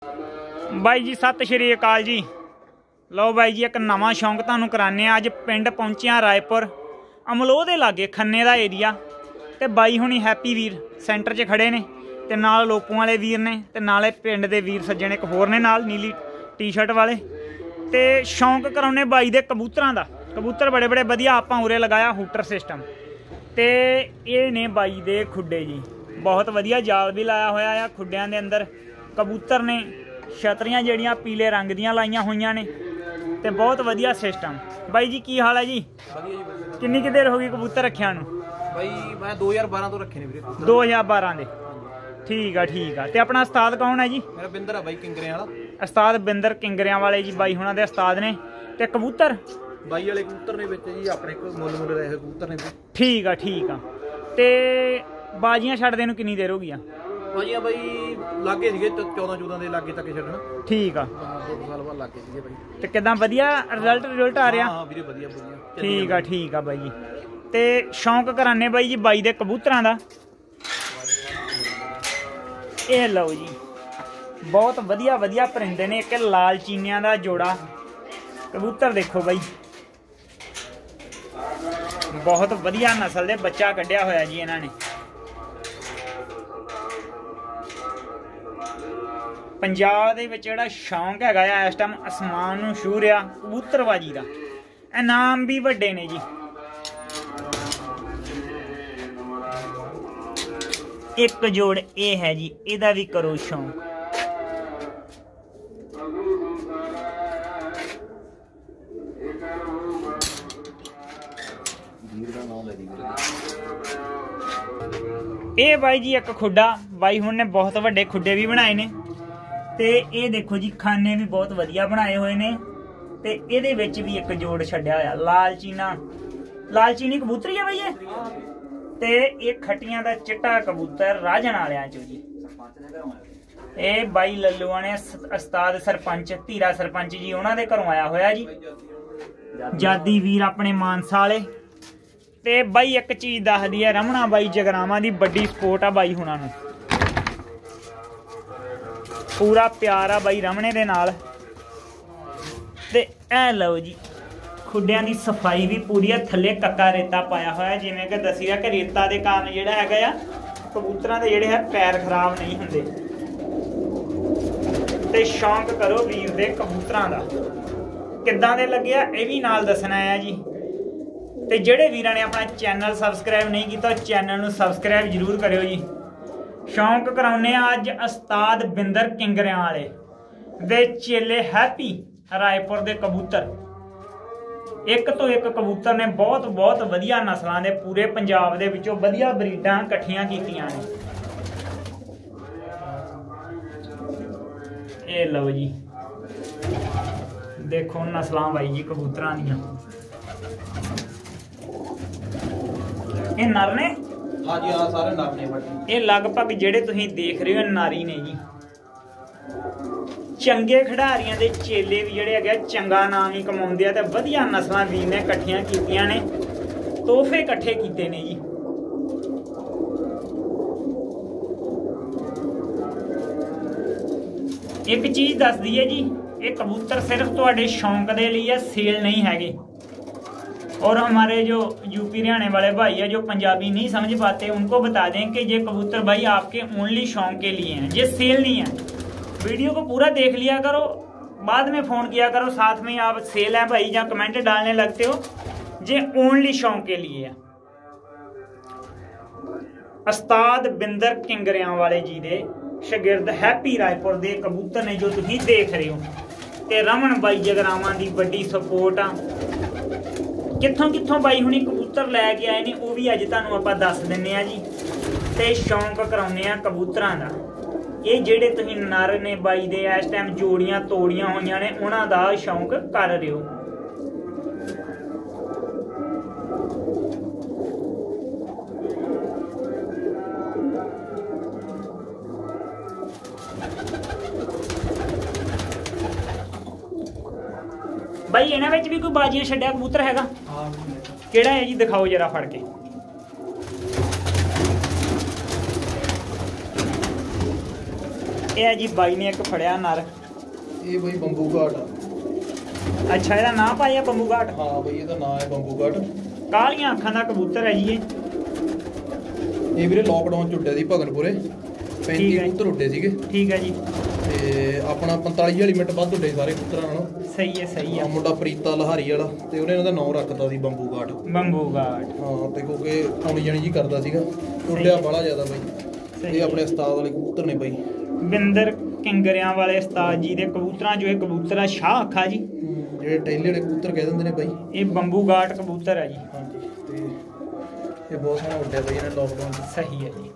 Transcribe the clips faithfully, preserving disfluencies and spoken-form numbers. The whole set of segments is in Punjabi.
ਬਾਈ ਜੀ ਸਤਿ ਸ਼੍ਰੀ ਅਕਾਲ ਜੀ। ਲਓ ਬਾਈ ਜੀ ਇੱਕ ਨਵਾਂ ਸ਼ੌਂਕ ਤੁਹਾਨੂੰ ਕਰਾਨੇ ਆ। ਅੱਜ ਪਿੰਡ ਪਹੁੰਚਿਆ ਰਾਏपुर ਅਮਲੋਹ ਦੇ ਲਾਗੇ ਖੰਨੇ ਦਾ ਏਰੀਆ ਤੇ ਬਾਈ ਹੁਣੀ हैप्पी ਵੀਰ सेंटर 'ਚ खड़े ने ਤੇ ਨਾਲ ਲੋਪੋਂ वाले ਵੀਰ ने ਤੇ ਨਾਲੇ ਪਿੰਡ ਦੇ ਵੀਰ ਸੱਜਣ ਇੱਕ ਹੋਰ ने ਨਾਲ नीली टी शर्ट वाले ਤੇ शौक कराने बाई दे कबूतरां दा। कबूतर बड़े बड़े वधिया आपां उरे लगाया हूटर सिस्टम ते ये ने बाई दे खुड्डे जी। बहुत वधिया जाल भी लाया होया आ खुड्डियां दे अंदर। कबूतर ने छतरियां जड़ियां पीले रंग दियां लाइयां होइयां ने ते बहुत वधिया सिस्टम। बाई जी की हाल है जी? किन्नी कि देर हो गई कबूतर रखिया नूं? बाई मैं दो हज़ार बारह तो रखे ने वीरे। दो हज़ार बारह दे ठीक है ठीक है। ते अपना उस्ताद कौन है जी? मेरा बिंदर है बाई किंगरियां वाला। उस्ताद बिंदर किंगरियां वाले जी बाई हुणां दे उस्ताद ने। ते कबूतर बाई वाले कबूतर ने विच जी अपने को मुੱਲ मुੱਲ रहे कबूतर ने। ठीक है ठीक है। ते बाजियां छड्डदे नूं किन्नी देर हो गई? बाजियां बाई लागे सीगे चौदह चौदह दे लागे तक छड्डना। ठीक है दो साल बाद लागे सीगे बाई। ते किदां वधिया रिजल्ट रिजल्ट आ रहा? हां वीरे वधिया वधिया। ठीक है ठीक है बाई जी। ते शौक कराने बाई जी बाई दे कबूतरां दा। ये लो जी बहुत वधिया वधिया परिंदे ने। एक लाल चीनियां दा जोड़ा कबूतर देखो बाई बहुत वधिया नस्ल दे बच्चा कढ़िया होया जी इन्हां ने। पंजाब दे विच जिहड़ा शौक हैगा आ इस टाइम आसमान नूं छूह रिहा कबूतरबाजी दा। इनाम भी वड्डे ने जी। एक जोड़ ये है जी इहदा भी करो शौक। ये बाई जी एक खुड्डा बाई हुण ने बहुत वड्डे खुड्डे भी बनाए ने ते ये देखो जी खाने भी बहुत वधिया बनाए हुए ने ते इहदे विच भी एक जोड़ छड्डिया होया लाल चीना। लाल चीनी कबूतरी है बाई ये ते ये खटियां दा चिट्टा कबूतर राजन वालियां चो जी। ये बाई लल्लुआ ने उस्ताद सरपंच धीरा सरपंच जी उन्हां दे घरों आया होया जी। जादी वीर अपने मानसा वाले ते बाई एक चीज दस दी है रमणा बाई जगरावां दी बड़ी सपोर्ट आ बाई हुणां नूं। पूरा प्यार आ बाई रमणे दे नाल। ते ऐ लो जी खुड्डियां दी सफाई भी पूरी है। थल्ले कक्का रेता पाया होया जिवें कि दसी दा कि रेता दे कारण जिहड़ा हैगा आ कबूतरां दे जिहड़े है पैर खराब नहीं हुंदे। ते शौक करो वीर दे कबूतरां दा। किद्दां दे लगे आ इह भी नाल दसना है जी। ते जिहड़े वीरां ने अपना चैनल सबसक्राइब नहीं कीता चैनल नूं सबसक्राइब जरूर करियो जी। शौक कराउने अज उस्ताद बिंदर किंगरियां वाले दे चेले हैप्पी रायपुर दे कबूतर। एक तो एक कबूतर ने बहुत बहुत वधिया नस्लों के पूरे पंजाब दे विचों वधिया ब्रीडां इकट्ठियां कीतियां ने। ये लो जी देखो नस्लां बाई जी कबूतरां दियां। ये नर ने? हाँ जी हाँ सारे नर ने बाई। ये लगभग जिहड़े तुसीं देख रहे हो नारी ने जी। चंगे खिडारियां दे चेले भी जिहड़े हैगे चंगा नाम ही कमाउंदे आ ते वधिया नस्लां वीर ने इकट्ठियां कीतियां ने तोहफे इकट्ठे कीते ने जी। एक चीज दस दी है जी ये कबूतर सिर्फ तुहाडे शौक दे लिए है सेल नहीं हैगे। और हमारे जो यूपी हरियाणे वाले भाई है जो पंजाबी नहीं समझ पाते उनको बता दें कि ये कबूतर भाई आपके ओनली शौक के लिए हैं ये सेल नहीं है। वीडियो को पूरा देख लिया करो बाद में फ़ोन किया करो साथ में आप सेल है भाई या कमेंट डालने लगते हो जे ओनली शौक के लिए है। उस्ताद बिंदर किंगरियां वाले जी दे शागिर्द हैप्पी रायपुर दे कबूतर ने जो तुसीं देख रहे हो ते रमन बाई जगरावां दी बड़ी सपोर्ट आ। कित्थों कित्थों बाई हुणी कबूतर लैके आए ने वो भी अज तुहानूं आपां दस दिन्ने आ जी। ते शौक कराउने आ कबूतरां दा। ये जिहड़े तुसीं नर ने बाई दे इस टाइम जोड़ियां तोड़ियां होईयां ने उन्हां दा शौक कर रहे हो। भाई इन्हां विच भी कोई बाजियां छड्डिया कबूतर हैगा? किहड़ा है जी दिखाओ जरा फड़ के। ਇਹ ਹੈ ਜੀ ਬਾਈ ਨੇ ਇੱਕ ਫੜਿਆ ਨਰ। ਇਹ ਬਈ ਬੰਬੂ ਘਾਟ ਆ। ਅੱਛਾ ਇਹਦਾ ਨਾਂ ਪਾਇਆ ਬੰਬੂ ਘਾਟ? ਹਾਂ ਬਈ ਇਹਦਾ ਨਾਂ ਹੈ ਬੰਬੂ ਘਾਟ। ਕਾਲੀਆਂ ਅੱਖਾਂ ਦਾ ਕਬੂਤਰ ਹੈ ਜੀ ਇਹ। ਇਹ ਵੀਰੇ ਲੋਕਡਾਊਨ ਚ ਉੱਡਿਆ ਸੀ ਭਗਨਪੁਰੇ, ਪੈਂਤੀ ਕਬੂਤਰ ਉੱਡੇ ਸੀਗੇ। ਠੀਕ ਹੈ ਜੀ। ਤੇ ਆਪਣਾ ਪੰਤਾਲੀ ਵਾਲੀ ਮਿੰਟ ਵੱਧ ਉੱਡੇ ਸਾਰੇ ਕਬੂਤਰਾਂ ਨਾਲੋਂ। ਸਹੀ ਹੈ ਸਹੀ ਹੈ। ਮੁੰਡਾ ਪ੍ਰੀਤਾ ਲਹਾਰੀ ਵਾਲਾ, ਤੇ ਉਹਨੇ ਇਹਨਾਂ ਦਾ ਨਾਂ ਰੱਖਤਾ ਸੀ ਬੰਬੂ ਘਾਟ। ਬੰਬੂ ਘਾਟ ਹਾਂ, ਤੇ ਕਿਉਂਕਿ ਆਉਣੀ ਜਾਣੀ ਜੀ ਕਰਦਾ ਸੀਗਾ, ਉੱਡਿਆ ਬਾਹਲਾ ਜ਼ਿਆਦਾ ਬਈ। ਇਹ ਆਪਣੇ ਉਸਤਾਦ ਵਾਲੇ ਕਬੂਤਰ ਨੇ ਬਈ, ਬਿੰਦਰ ਕਿੰਗਰਿਆਂ ਵਾਲੇ ਉਸਤਾਦ ਜੀ ਦੇ ਕਬੂਤਰਾਂ ਜੋ ਇਹ ਕਬੂਤਰ ਆ ਸ਼ਾਹ ਅੱਖਾਂ ਜੀ, ਜਿਹੜੇ ਟੈਲੇ ਵਾਲੇ ਕਬੂਤਰ ਕਹਿ ਦਿੰਦੇ ਨੇ ਬਾਈ। ਇਹ ਬੰਬੂ ਘਾਟ ਕਬੂਤਰ ਹੈ ਜੀ। ਹਾਂਜੀ, ਤੇ ਇਹ ਬਹੁਤ ਸੋਹਣਾ ਉੱਡਿਆ ਬਾਈ ਇਹਨੇ ਲੋਕਡਾਊਨ ਚ। ਸਹੀ ਹੈ ਜੀ।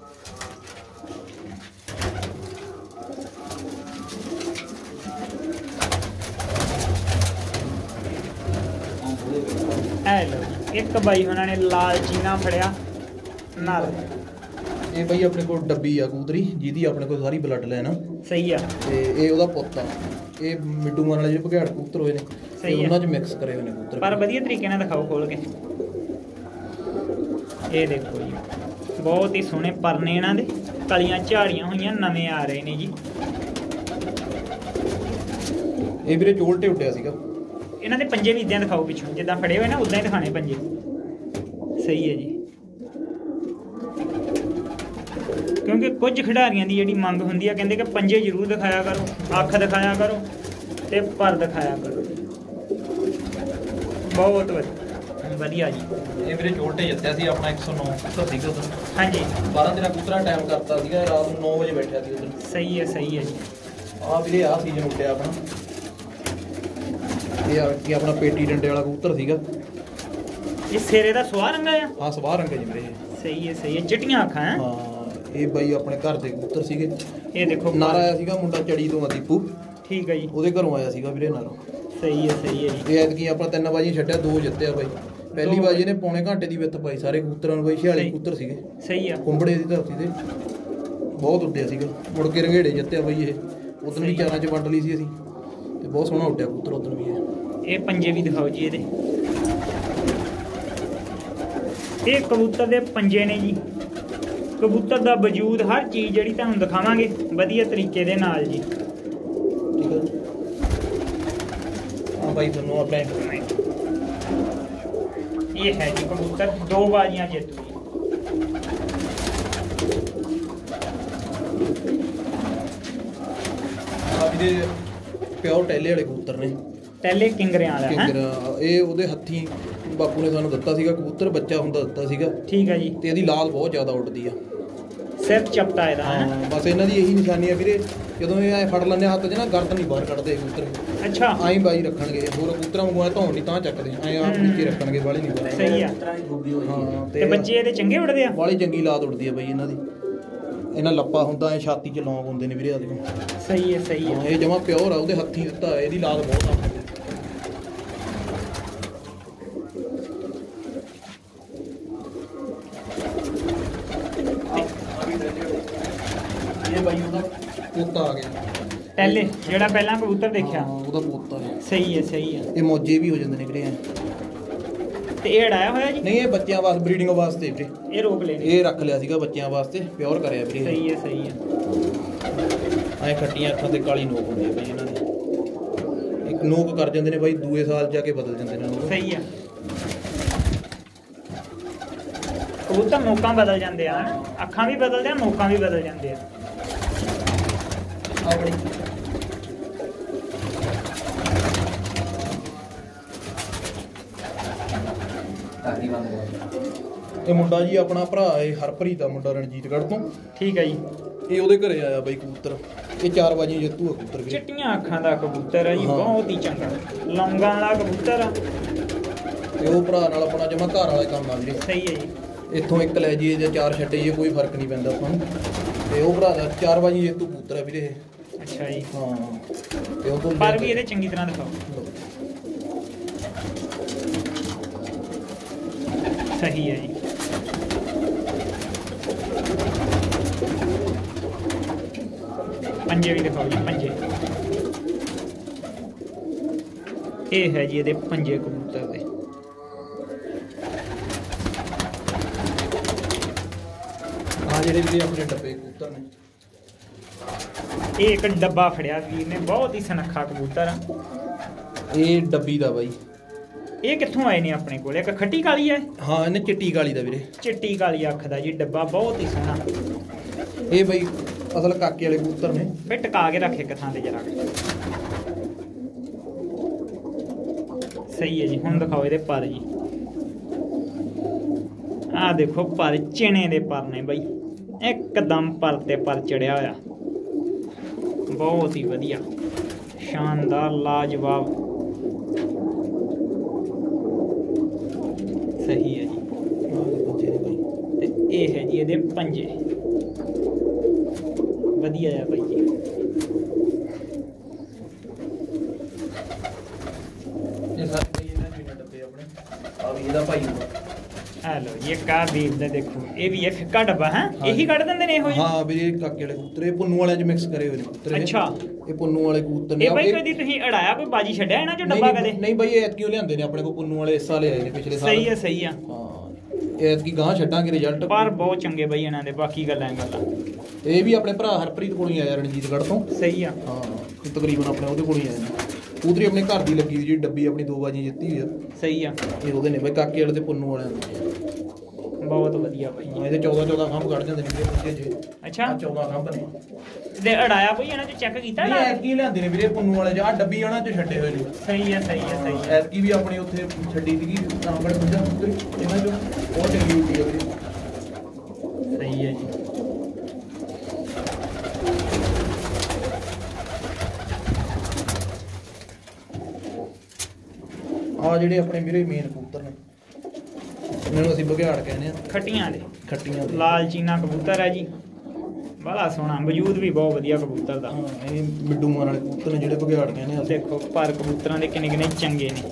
ਐ ਲੋ ਇੱਕ ਬਾਈ ਉਹਨਾਂ ਨੇ ਲਾਲ ਚੀਨਾ ਫੜਿਆ ਨਾਲ। ਇਹ ਬਾਈ ਆਪਣੇ ਕੋਲ ਡੱਬੀ ਆ ਕਬੂਤਰੀ, ਜਿਹਦੀ ਆਪਣੇ ਕੋਲ ਸਾਰੀ ਬਲੱਡ ਲਾਈਨ ਆ। ਸਹੀ ਆ। ਤੇ ਇਹ ਉਹਦਾ ਪੁੱਤ ਆ। ਇਹ ਮਿੱਟੂ ਮਾਰਨ ਵਾਲੇ ਜਿਹੜੇ ਭਗਿਆੜ ਕਬੂਤਰ ਹੋਏ ਨੇ, ਤੇ ਉਹਨਾਂ 'ਚ ਮਿਕਸ ਕਰੇ ਹੋਏ ਨੇ ਕਬੂਤਰ। ਪਰ ਵਧੀਆ ਤਰੀਕੇ ਨਾਲ ਦਿਖਾਓ ਖੋਲ ਕੇ। ਇਹ ਦੇਖੋ ਜੀ, ਬਹੁਤ ਹੀ ਸੋਹਣੇ ਪਰ ਨੇ ਇਹਨਾਂ ਦੇ, ਕਲੀਆਂ ਝਾੜੀਆਂ ਹੋਈਆਂ, ਨਵੇਂ ਆ ਰਹੇ ਨੇ ਜੀ। ਇਹ ਵੀਰੇ ਚੋਲਟੇ ਉੱਡਿਆ ਸੀਗਾ। ਇਹਨਾਂ ਦੇ ਪੰਜੇ ਵੀ ਇਦਾਂ ਦਿਖਾਓ ਪਿੱਛੋਂ, ਜਿੱਦਾਂ ਫੜੇ ਹੋਏ ਨਾ ਉਦਾਂ ਹੀ ਦਿਖਾਣੇ ਪੰਜੇ। ਸਹੀ ਹੈ ਜੀ, ਕਿਉਂਕਿ ਕੁਝ ਖਿਡਾਰੀਆਂ ਦੀ ਜਿਹੜੀ ਮੰਗ ਹੁੰਦੀ ਆ, ਕਹਿੰਦੇ ਕਿ ਪੰਜੇ ਜ਼ਰੂਰ ਦਿਖਾਇਆ ਕਰੋ, ਅੱਖ ਦਿਖਾਇਆ ਕਰੋ ਤੇ ਪਰ ਦਿਖਾਇਆ ਕਰੋ। ਬਹੁਤ ਵਧੀਆ ਜੀ। ਇਹ ਵੀਰੇ ਚੋਲਟੇ ਜਿੱਤਿਆ ਸੀ ਆਪਣਾ ਇੱਕ ਸੌ ਨੌ ਕਬੂਤਰ ਸੀਗਾ ਉਦੋਂ। ਹਾਂਜੀ, ਬਾਰਾਂ ਤੇਰਾਂ ਕਬੂਤਰਾਂ ਟਾਈਮ ਕਰਤਾ ਸੀਗਾ, ਰਾਤ ਨੂੰ ਨੌ ਵਜੇ ਬੈਠਿਆ ਸੀ ਉਦੋਂ। ਸਹੀ ਹੈ ਸਹੀ ਹੈ ਜੀ। ਆਹ ਵੀਰੇ ਆਹ ਸੀਜ਼ਨ ਉੱਡਿਆ ਆਪਣਾ। ਇਹ ਆ ਕਿ ਆਪਣਾ ਪੇਟੀ ਡੰਡੇ ਵਾਲਾ ਕਬੂਤਰ ਸੀਗਾ। ਇਹ ਸਿਰੇ ਦਾ ਸਵਾਹ ਰੰਗਾ ਆ? ਹਾਂ, ਸਵਾਹ ਰੰਗ ਜੀ ਵੀਰੇ। ਸਹੀ ਹੈ ਸਹੀ ਹੈ। ਚਿੱਟੀਆਂ ਅੱਖਾਂ ਹੈ। ਹਾਂ, ਇਹ ਬਾਈ ਆਪਣੇ ਘਰ ਦੇ ਕਬੂਤਰ ਸੀਗੇ। ਇਹ ਦੇਖੋ ਨਾਰਾ ਆਇਆ ਸੀਗਾ ਮੁੰਡਾ ਚੜੀ ਤੋਂ ਆ ਦੀਪੂ। ਠੀਕ ਹੈ ਜੀ। ਉਹਦੇ ਘਰੋਂ ਆਇਆ ਸੀਗਾ ਵੀਰੇ ਨਾਰਾ। ਸਹੀ ਹੈ ਸਹੀ ਹੈ ਜੀ। ਇਹ ਐਤਕੀ ਆਪਾਂ ਤਿੰਨ ਬਾਜੀ ਛੱਡਿਆ, ਦੋ ਜਿੱਤਿਆ ਬਾਈ। ਪਹਿਲੀ ਬਾਜੀ ਨੇ ਪੌਣੇ ਘੰਟੇ ਦੀ ਵਿੱਥ ਪਾਈ ਸਾਰੇ ਕਬੂਤਰਾਂ ਨੂੰ ਬਾਈ। ਛਿਆਲੀ ਕਬੂਤਰ ਸੀਗੇ। ਸਹੀ ਆ। ਕੁੰਬੜੇ ਦੀ ਧਰਤੀ ਤੇ ਬਹੁਤ ਉੱਡਿਆ ਸੀਗਾ। ਮੁੜ ਕੇ ਰੰਗੇੜੇ ਜਿੱਤਿਆ ਬਾਈ ਇਹ। ਉਦੋਂ ਵੀ ਚਾਰਾਂ 'ਚ ਵੰਡ ਲਈ ਸੀ ਅਸੀਂ, ਤੇ ਬਹੁਤ ਸੋਹਣਾ ਉੱਡਿਆ ਕਬੂਤਰ ਉਦੋਂ ਵੀ ਇਹ। ਇਹ ਪੰਜੇ ਵੀ ਦਿਖਾਓ ਜੀ ਇਹਦੇ। ਇਹ ਕਬੂਤਰ ਦੇ ਪੰਜੇ ਨੇ ਜੀ। ਕਬੂਤਰ ਦਾ ਵਜੂਦ, ਹਰ ਚੀਜ਼ ਜਿਹੜੀ ਤੁਹਾਨੂੰ ਦਿਖਾਵਾਂਗੇ ਵਧੀਆ ਤਰੀਕੇ ਦੇ ਨਾਲ ਜੀ। ਠੀਕ ਹੈ ਹਾਂ ਬਾਈ, ਤੁਹਾਨੂੰ ਆਪਣੇ ਇਹ ਹੈ ਜੀ ਕਬੂਤਰ, ਦੋ ਬਾਜ਼ੀਆਂ ਜਿੱਤੂ ਜੀ। ਆ ਵੀਰੇ ਪਿਓਰ ਟੈਲੇ ਵਾਲੇ ਕਬੂਤਰ ਨੇ। ਟੈਲੇ ਕਿੰਗਰਿਆਂ ਵਾਲਾ ਹੈ। ਕਿੰਗਰ ਇਹ ਉਹਦੇ ਹੱਥੀਂ ਬਾਪੂ ਨੇ ਸਾਨੂੰ ਦਿੱਤਾ ਸੀਗਾ ਕਬੂਤਰ, ਬੱਚਾ ਹੁੰਦਾ ਦਿੱਤਾ ਸੀਗਾ। ਠੀਕ ਹੈ ਜੀ। ਤੇ ਇਹਦੀ ਲਾਲ ਬਹੁਤ ਜ਼ਿਆਦਾ ਉੱਡਦੀ ਆ। ਸਿਰ ਚਪਟਾ ਇਹਦਾ ਹੈ। ਹਾਂ, ਬਸ ਇਹਨਾਂ ਦੀ ਇਹੀ ਨਿਸ਼ਾਨੀ ਆ ਵੀਰੇ, ਜਦੋਂ ਇਹ ਐ ਫੜ ਲੈਂਦੇ ਹੱਥ 'ਚ ਨਾ, ਗਰਦਨ ਨਹੀਂ ਬਾਹਰ ਕੱਢਦੇ ਕਬੂਤਰ। ਅੱਛਾ, ਐਂ ਬਾਈ ਰੱਖਣਗੇ। ਹੋਰ ਕਬੂਤਰਾਂ ਵਾਂਗੂ ਐ ਧੌਣ ਨਹੀਂ ਤਾਂ ਚੱਕਦੇ, ਐਂ ਆਪ ਨੀਚੇ ਰੱਖਣਗੇ, ਵਾਲੀ ਨਹੀਂ ਬਾਹਰ। ਸਹੀ ਆ। ਹਾਂ, ਤੇ ਬੱਚੇ ਇਹਦੇ ਚੰਗੇ ਉੱਡਦੇ ਆ? ਵਾਲੀ ਚੰਗੀ ਲਾਤ ਉੱਡਦੀ ਆ ਬਾਈ ਇਹਨਾਂ ਦੀ। ਇਹਨਾਂ ਲੱਪਾ ਹੁੰਦਾ ਐ, ਛਾਤੀ 'ਚ ਲੌਂਗ ਹੁੰਦੇ ਨੇ ਵੀਰੇ ਆ ਦੇਖੋ। ਸਹੀ ਹੈ ਸਹੀ ਹੈ। ਇਹ ਜਮਾ ਪਿਓਰ ਆ, ਉਹਦੇ ਹੱਥੀਂ ਦਿੱਤਾ। ਇਹਦੀ ਲਾਤ ਬਹੁਤ ਆ। ਇਹ ਬਾਈ ਉਹਦਾ ਪੋਤਾ ਆ ਗਿਆ। ਟੈਲੇ ਜਿਹੜਾ ਪਹਿਲਾਂ ਕਬੂਤਰ ਦੇਖਿਆ, ਉਹਦਾ ਪੋਤਾ ਹੈ। ਸਹੀ ਹੈ ਸਹੀ ਹੈ। ਇਹ ਮੌਜੇ ਵੀ ਹੋ ਜਾਂਦੇ ਨੇ ਵੀਰੇ। ਤੇ ਇਹ ਅੜਾਇਆ ਹੋਇਆ ਜੀ? ਨਹੀਂ, ਇਹ ਬੱਚਿਆਂ ਵਾਸਤੇ, ਬਰੀਡਿੰਗ ਵਾਸਤੇ ਵੀਰੇ। ਇਹ ਰੋਕ ਲੈਣੇ? ਇਹ ਰੱਖ ਲਿਆ ਸੀਗਾ ਬੱਚਿਆਂ ਵਾਸਤੇ, ਪਿਓਰ ਕਰਿਆ ਵੀਰੇ। ਸਹੀ ਹੈ ਸਹੀ ਹੈ। ਐ ਖੱਟੀਆਂ ਅੱਖਾਂ ਤੇ ਕਾਲੀ ਨੋਕ ਹੁੰਦੀ ਹੈ ਬਾਈ ਇਹਨਾਂ ਦੀ। ਇੱਕ ਨੋਕ ਕਰ ਜਾਂਦੇ ਨੇ ਬਾਈ, ਦੂਏ ਸਾਲ ਜਾ ਕੇ ਬਦਲ ਜਾਂਦੇ ਨੇ ਨੋਕ। ਸਹੀ ਹੈ। ਕਬੂਤਰ ਨੋਕਾਂ ਬਦਲ ਜਾਂਦੇ ਆ, ਅੱਖਾਂ ਵੀ ਬਦਲਦੇ ਆ, ਨੋਕਾਂ ਵੀ ਬਦਲ ਜਾਂਦੇ ਆ। ਆਪਣੀ ਇਹ ਮੁੰਡਾ ਜੀ ਆਪਣਾ ਭਰਾ ਹੈ ਹਰਪ੍ਰੀਤ ਦਾ ਮੁੰਡਾ, ਰਣਜੀਤਗੜ੍ਹ ਤੋਂ। ਠੀਕ ਹੈ ਜੀ। ਇਹ ਉਹਦੇ ਘਰੇ ਆਇਆ ਬਾਈ ਕਬੂਤਰ। ਇਹ ਚਾਰ ਬਾਜੀਆਂ ਜਿੱਤੂ ਆ ਕਬੂਤਰ ਵੀਰੇ। ਚਿੱਟੀਆਂ ਅੱਖਾਂ ਦਾ ਕਬੂਤਰ ਹੈ ਜੀ, ਬਹੁਤ ਹੀ ਚੰਗਾ ਲੌਂਗਾਂ ਵਾਲਾ ਕਬੂਤਰ ਆ। ਤੇ ਉਹ ਭਰਾ ਨਾਲ ਆਪਣਾ ਜਮਾ ਘਰ ਵਾਲਾ ਕੰਮ ਆ ਵੀਰੇ। ਸਹੀ ਹੈ ਜੀ। ਇੱਥੋਂ ਇੱਕ ਲੈ ਜਾਈਏ ਜਾਂ ਚਾਰ ਛੱਡੇ ਜਾਈਏ, ਕੋਈ ਫਰਕ ਨਹੀਂ ਪੈਂਦਾ ਆਪਾਂ ਨੂੰ। ਤੇ ਉਹ ਭਰਾ ਦਾ ਚਾਰ ਬਾਜੀ ਜੇਤੂ ਕਬੂਤਰ ਹੈ ਵੀਰੇ ਇਹ। ਅੱਛਾ ਜੀ। ਹਾਂ, ਤੇ ਉਹ ਤੋਂ ਪਰ ਵੀ ਇਹਦੇ ਚੰਗੀ ਤਰ੍ਹਾਂ ਦਿਖਾਓ। ਸਹੀ ਹੈ ਜੀ। पंजे भी दिखाओ जी पंजे। ये है जी ये पंजे कबूतर दे। हाँ जेडे भी अपने डब्बे कबूतर ने। ਇਹ ਇੱਕ ਡੱਬਾ ਫੜਿਆ ਵੀਰ ਨੇ, ਬਹੁਤ ਹੀ ਸੁਨੱਖਾ ਕਬੂਤਰ ਆ। ਇਹ ਡੱਬੀ ਦਾ ਬਾਈ। ਇਹ ਕਿੱਥੋਂ ਆਏ ਨੇ ਆਪਣੇ ਕੋਲ? ਇੱਕ ਖੱਟੀ ਕਾਲੀ ਹੈ। ਹਾਂ ਇਹਨੇ ਚਿੱਟੀ ਕਾਲੀ ਦਾ ਵੀਰੇ। ਚਿੱਟੀ ਕਾਲੀ ਅੱਖ ਦਾ ਜੀ ਡੱਬਾ, ਬਹੁਤ ਹੀ ਸੋਹਣਾ। ਇਹ ਬਾਈ ਅਸਲ ਕਾਕੇ ਵਾਲੇ ਕਬੂਤਰ ਨੇ। ਬਈ ਟਕਾ ਕੇ ਰੱਖ ਇੱਕ ਥਾਂ ਤੇ ਜਰਾ। ਸਹੀ ਹੈ ਜੀ। ਹੁਣ ਦਿਖਾਓ ਇਹਦੇ ਪਰ ਜੀ। ਆਹ ਦੇਖੋ ਪਰ, ਚਿਣੇ ਦੇ ਪਰ ਨੇ ਬਈ, ਇੱਕਦਮ ਪਰ ਤੇ ਪਰ ਚੜਿਆ ਹੋਇਆ। ਬਹੁਤ ਹੀ ਵਧੀਆ, ਸ਼ਾਨਦਾਰ, ਲਾਜਵਾਬ। ਸਹੀ ਹੈ ਜੀ। ਤੇ ਇਹ ਹੈ ਜੀ ਇਹਦੇ ਪੰਜੇ, ਵਧੀਆ ਆ ਬਾਈ ਜੀ। ਇਹ ਸਾਰੇ ਬਈ ਇਹਨਾਂ ਦੇ ਡੱਬੇ ਆਪਣੇ। ਆ ਵੀ ਇਹਦਾ ਭਾਈ ਹੋਊਗਾ। ਆ ਲੋ ਜੀ, ਇੱਕ ਆ ਵੀਰ ਦਾ ਦੇਖੋ, ਇਹ ਵੀ ਇਹ ਫਿੱਕਾ ਡੱਬਾ ਹੈ। ਇਹੀ ਕੱਢ ਦਿੰਦੇ ਨੇ ਇਹੋ ਜਿਹੇ? ਹਾਂ ਵੀਰੇ, ਕਾਕੇ ਵਾਲੇ ਕਬੂਤਰ ਇਹ ਪੁੰਨੂ ਵਾਲਿਆਂ ਚ ਮਿਕਸ ਕਰੇ ਹੋਏ ਨੇ ਕਬੂਤਰ। ਅੱਛਾ, ਇਹ ਪੁੰਨੂ ਵਾਲੇ ਕਬੂਤਰ ਨੇ। ਇਹ ਬਾਈ ਕਦੀ ਤੁਸੀਂ ਅੜਾਇਆ, ਕੋਈ ਬਾਜੀ ਛੱਡਿਆ ਇਹਨਾਂ ਚੋਂ ਡੱਬਾ ਕਦੇ? ਨਹੀਂ ਬਾਈ, ਇਹ ਐਤਕੀ ਲਿਆਂਦੇ ਨੇ ਆਪਣੇ ਕੋਲ ਪੁੰਨੂ ਵਾਲੇ, ਇਸ ਸਾਲ ਆਏ ਨੇ ਪਿਛਲੇ ਸਾਲ। ਸਹੀ ਹੈ, ਸਹੀ ਆ। ਹਾਂ, ਇਹ ਐਤਕੀ ਗਾਂ ਛੱਡਾਂਗੇ ਰਿਜ਼ਲਟ। ਪਰ ਬਹੁਤ ਚੰਗੇ ਬਾਈ ਇਹਨਾਂ ਦੇ, ਬਾਕੀ ਗੱਲਾਂ ਗੱਲਾਂ। ਇਹ ਵੀ ਆਪਣੇ ਭਰਾ ਹਰਪ੍ਰੀਤ ਕੋਲੋਂ ਹੀ ਆਇਆ, ਰਣਜੀਤਗੜ੍ਹ ਤੋਂ। ਸਹੀ ਆ। ਹਾਂ, ਤਕਰੀਬਨ ਆਪਣੇ ਉਹਦੇ ਕੋਲ ਹੀ ਆਏ ਨੇ। ਕਬੂਤਰੀ ਆਪਣੇ ਘਰ ਦੀ ਲੱਗੀ ਹੋਈ ਜੀ, ਡੱਬੀ ਆਪਣੀ ਦੋ ਬਾਜੀ ਜਿੱਤੀ ਹੋਈ ਆ। ਸਹੀ ਆ। ਇਹ ਉਹਦੇ ਨੇ ਬਾਈ, ਕਾਕੇ ਵਾਲੇ ਤੇ ਪੁੰਨੂ ਵਾਲਿਆਂ ਦੇ। ਬਹੁਤ ਵਧੀਆ ਬਾਈ। ਇਹਦੇ ਚੌਦਾਂ ਚੌਦਾਂ ਖੰਭ ਕੱਢ ਜਾਂਦੇ ਨੇ ਵੀਰੇ ਜੇ। ਅੱਛਾ, ਚੌਦਾਂ ਖੰਭ ਨੇ। ਤੇ ਅੜਾਇਆ ਕੋਈ ਇਹਨਾਂ ਚ ਚੈੱਕ ਕੀਤਾ? ਨਹੀਂ, ਐਤਕੀ ਲਿਆਂਦੇ ਨੇ ਵੀਰੇ ਪੁੰਨੂ ਵਾਲੇ, ਜਾਂ ਡੱਬੀ ਉਹਨਾਂ ਚ ਛੱਡੇ ਹੋਏ ਨੇ। ਸਹੀ ਹੈ, ਸਹੀ ਹੈ, ਸਹੀ ਹੈ। ਐਤਕੀ ਵੀ ਆਪਣੀ ਉੱਥੇ ਛੱਡੀ ਸੀਗੀ ਰਾਮਗੜ੍ਹ ਪੁੱਜਾ ਕਬੂਤਰੀ, ਇਹਨਾਂ ਚੋਂ ਬਹੁਤ ਚੰਗੀ ਉੱਡੀ ਆ ਵੀਰੇ। ਸਹੀ ਹੈ ਜੀ। ਆ ਜਿਹੜੇ ਆਪਣੇ ਵੀਰੇ ਮੇਨ ਕਬੂਤਰ ਨੇ, ਇਹਨਾਂ ਨੂੰ ਅਸੀਂ ਬਘਿਆੜ ਕਹਿੰਦੇ ਆ। ਖੱਟੀਆਂ ਦੇ, ਖੱਟੀਆਂ ਦੇ। ਲਾਲ ਚੀਨਾ ਕਬੂਤਰ ਹੈ ਜੀ, ਬੜਾ ਸੋਹਣਾ, ਵਜੂਦ ਵੀ ਬਹੁਤ ਵਧੀਆ ਕਬੂਤਰ ਦਾ। ਹਾਂ, ਇਹ ਮਿੱਡੂ ਮਾਰ ਵਾਲੇ ਕਬੂਤਰ ਨੇ ਜਿਹੜੇ ਬਘਿਆੜ ਕਹਿੰਦੇ ਆ। ਦੇਖੋ ਪਰ ਕਬੂਤਰਾਂ ਦੇ ਕਿੰਨੇ ਕਿੰਨੇ ਚੰਗੇ ਨੇ।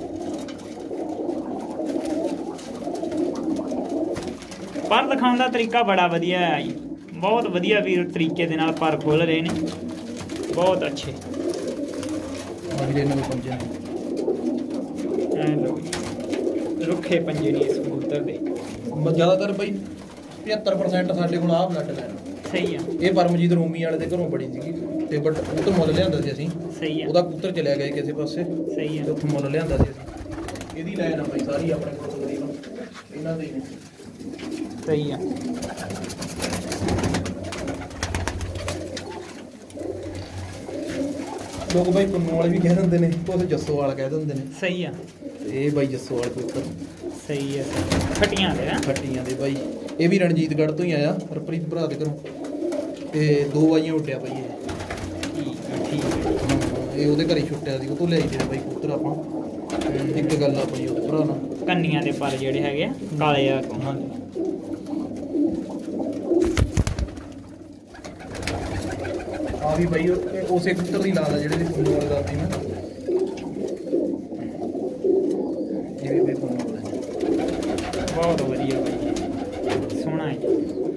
ਪਰ ਦਿਖਾਉਣ ਦਾ ਤਰੀਕਾ ਬੜਾ ਵਧੀਆ ਹੈ ਜੀ, ਬਹੁਤ ਵਧੀਆ ਵੀਰ ਤਰੀਕੇ ਦੇ ਨਾਲ ਪਰ ਖੋਲ ਰਹੇ ਨੇ, ਬਹੁਤ ਅੱਛੇ। ਆ ਜਿਹੜੇ ਇਹਨਾਂ ਦੇ ਪੰਜੇ ਨੇ, ਐ ਲਓ ਜੀ, ਰੁੱਖੇ ਪੰਜੇ ਨੇ ਇਸ ਕਬੂਤਰ ਦੇ। ਮ- ਜ਼ਿਆਦਾਤਰ ਬਈ ਪਝੱਤਰ ਪਰਸੈਂਟ ਸਾਡੇ ਕੋਲ ਆਹ ਬਲੱਡ ਲੈਣ। ਸਹੀ ਆ। ਇਹ ਪਰਮਜੀਤ ਰੋਮੀ ਵਾਲੇ ਦੇ ਘਰੋਂ ਬੜੀ ਸੀਗੀ, ਤੇ ਬਟ ਕਬੂਤਰ ਮੁੱਲ ਲਿਆਂਦਾ ਸੀ ਅਸੀਂ। ਸਹੀ ਆ। ਉਹਦਾ ਕਬੂਤਰ ਚਲਿਆ ਗਿਆ ਕਿਸੇ ਪਾਸੇ, ਸਹੀ ਤੇ ਆ। ਉੱਥੋਂ ਮੁੱਲ ਲਿਆਂਦਾ ਸੀ ਅਸੀਂ। ਇਹਦੀ ਲਾਈਨ ਆ ਬਈ ਸਾਰੀ ਆਪਣੇ ਕੋਲ ਤਕਰੀਬਨ ਇਹਨਾਂ ਦੇ ਹੀ ਨੇ। ਸਹੀ ਆ। ਲੋਕ ਬਾਈ ਪੁੰਨੂ ਵਾਲੇ ਵੀ ਕਹਿ ਦਿੰਦੇ ਨੇ, ਕੁਝ ਜੱਸੋ ਵਾਲਾ ਕਹਿ ਦਿੰਦੇ ਨੇ। ਸਹੀ ਆ। ਇਹ ਬਾਈ ਜੱਸੋ ਵਾਲੇ ਕਬੂਤਰ ਸਹੀ ਹੈ। ਖੱਟੀਆਂ ਦੇ ਨਾ, ਖੱਟੀਆਂ ਦੇ ਬਾਈ। ਇਹ ਵੀ ਰਣਜੀਤਗੜ੍ਹ ਤੋਂ ਹੀ ਆਇਆ, ਹਰਪ੍ਰੀਤ ਭਰਾ ਦੇ ਘਰੋਂ। ਤੇ ਦੋ ਬਾਈਆਂ ਉੱਡਿਆ ਬਾਈ ਇਹ। ਠੀਕ ਹੈ, ਠੀਕ ਹੈ। ਇਹ ਉਹਦੇ ਘਰੇ ਛੁੱਟਿਆ ਸੀ, ਉਹ ਤੋਂ ਲਿਆਈ ਦੇ ਬਾਈ ਕਬੂਤਰ ਆਪਾਂ। ਇੱਕ ਗੱਲ ਆਪਣੀ ਉਹਦੇ ਭਰਾ ਨਾਲ। ਕੰਨੀਆਂ ਦੇ ਪਰ ਜਿਹੜੇ ਹੈਗੇ ਆ ਕਾਲੇ ਆ। ਹਾਂਜੀ। ਆ ਵੀ ਬਾਈ ਇਹ ਉਸੇ ਕਬੂਤਰ ਦੀ ਲਾਦ ਆ ਜਿਹੜੇ ਦੀ ਪੁੰਨੂ ਵਾਲੇ ਦੱਸਦੀ ਮੈਂ। ਇਹ ਵੀ ਬਾਈ ਪੁੰਨੂ ਵਾਲੇ। ਬਹੁਤ ਵਧੀਆ ਬਾਈ, ਸੋਹਣਾ ਹੈ।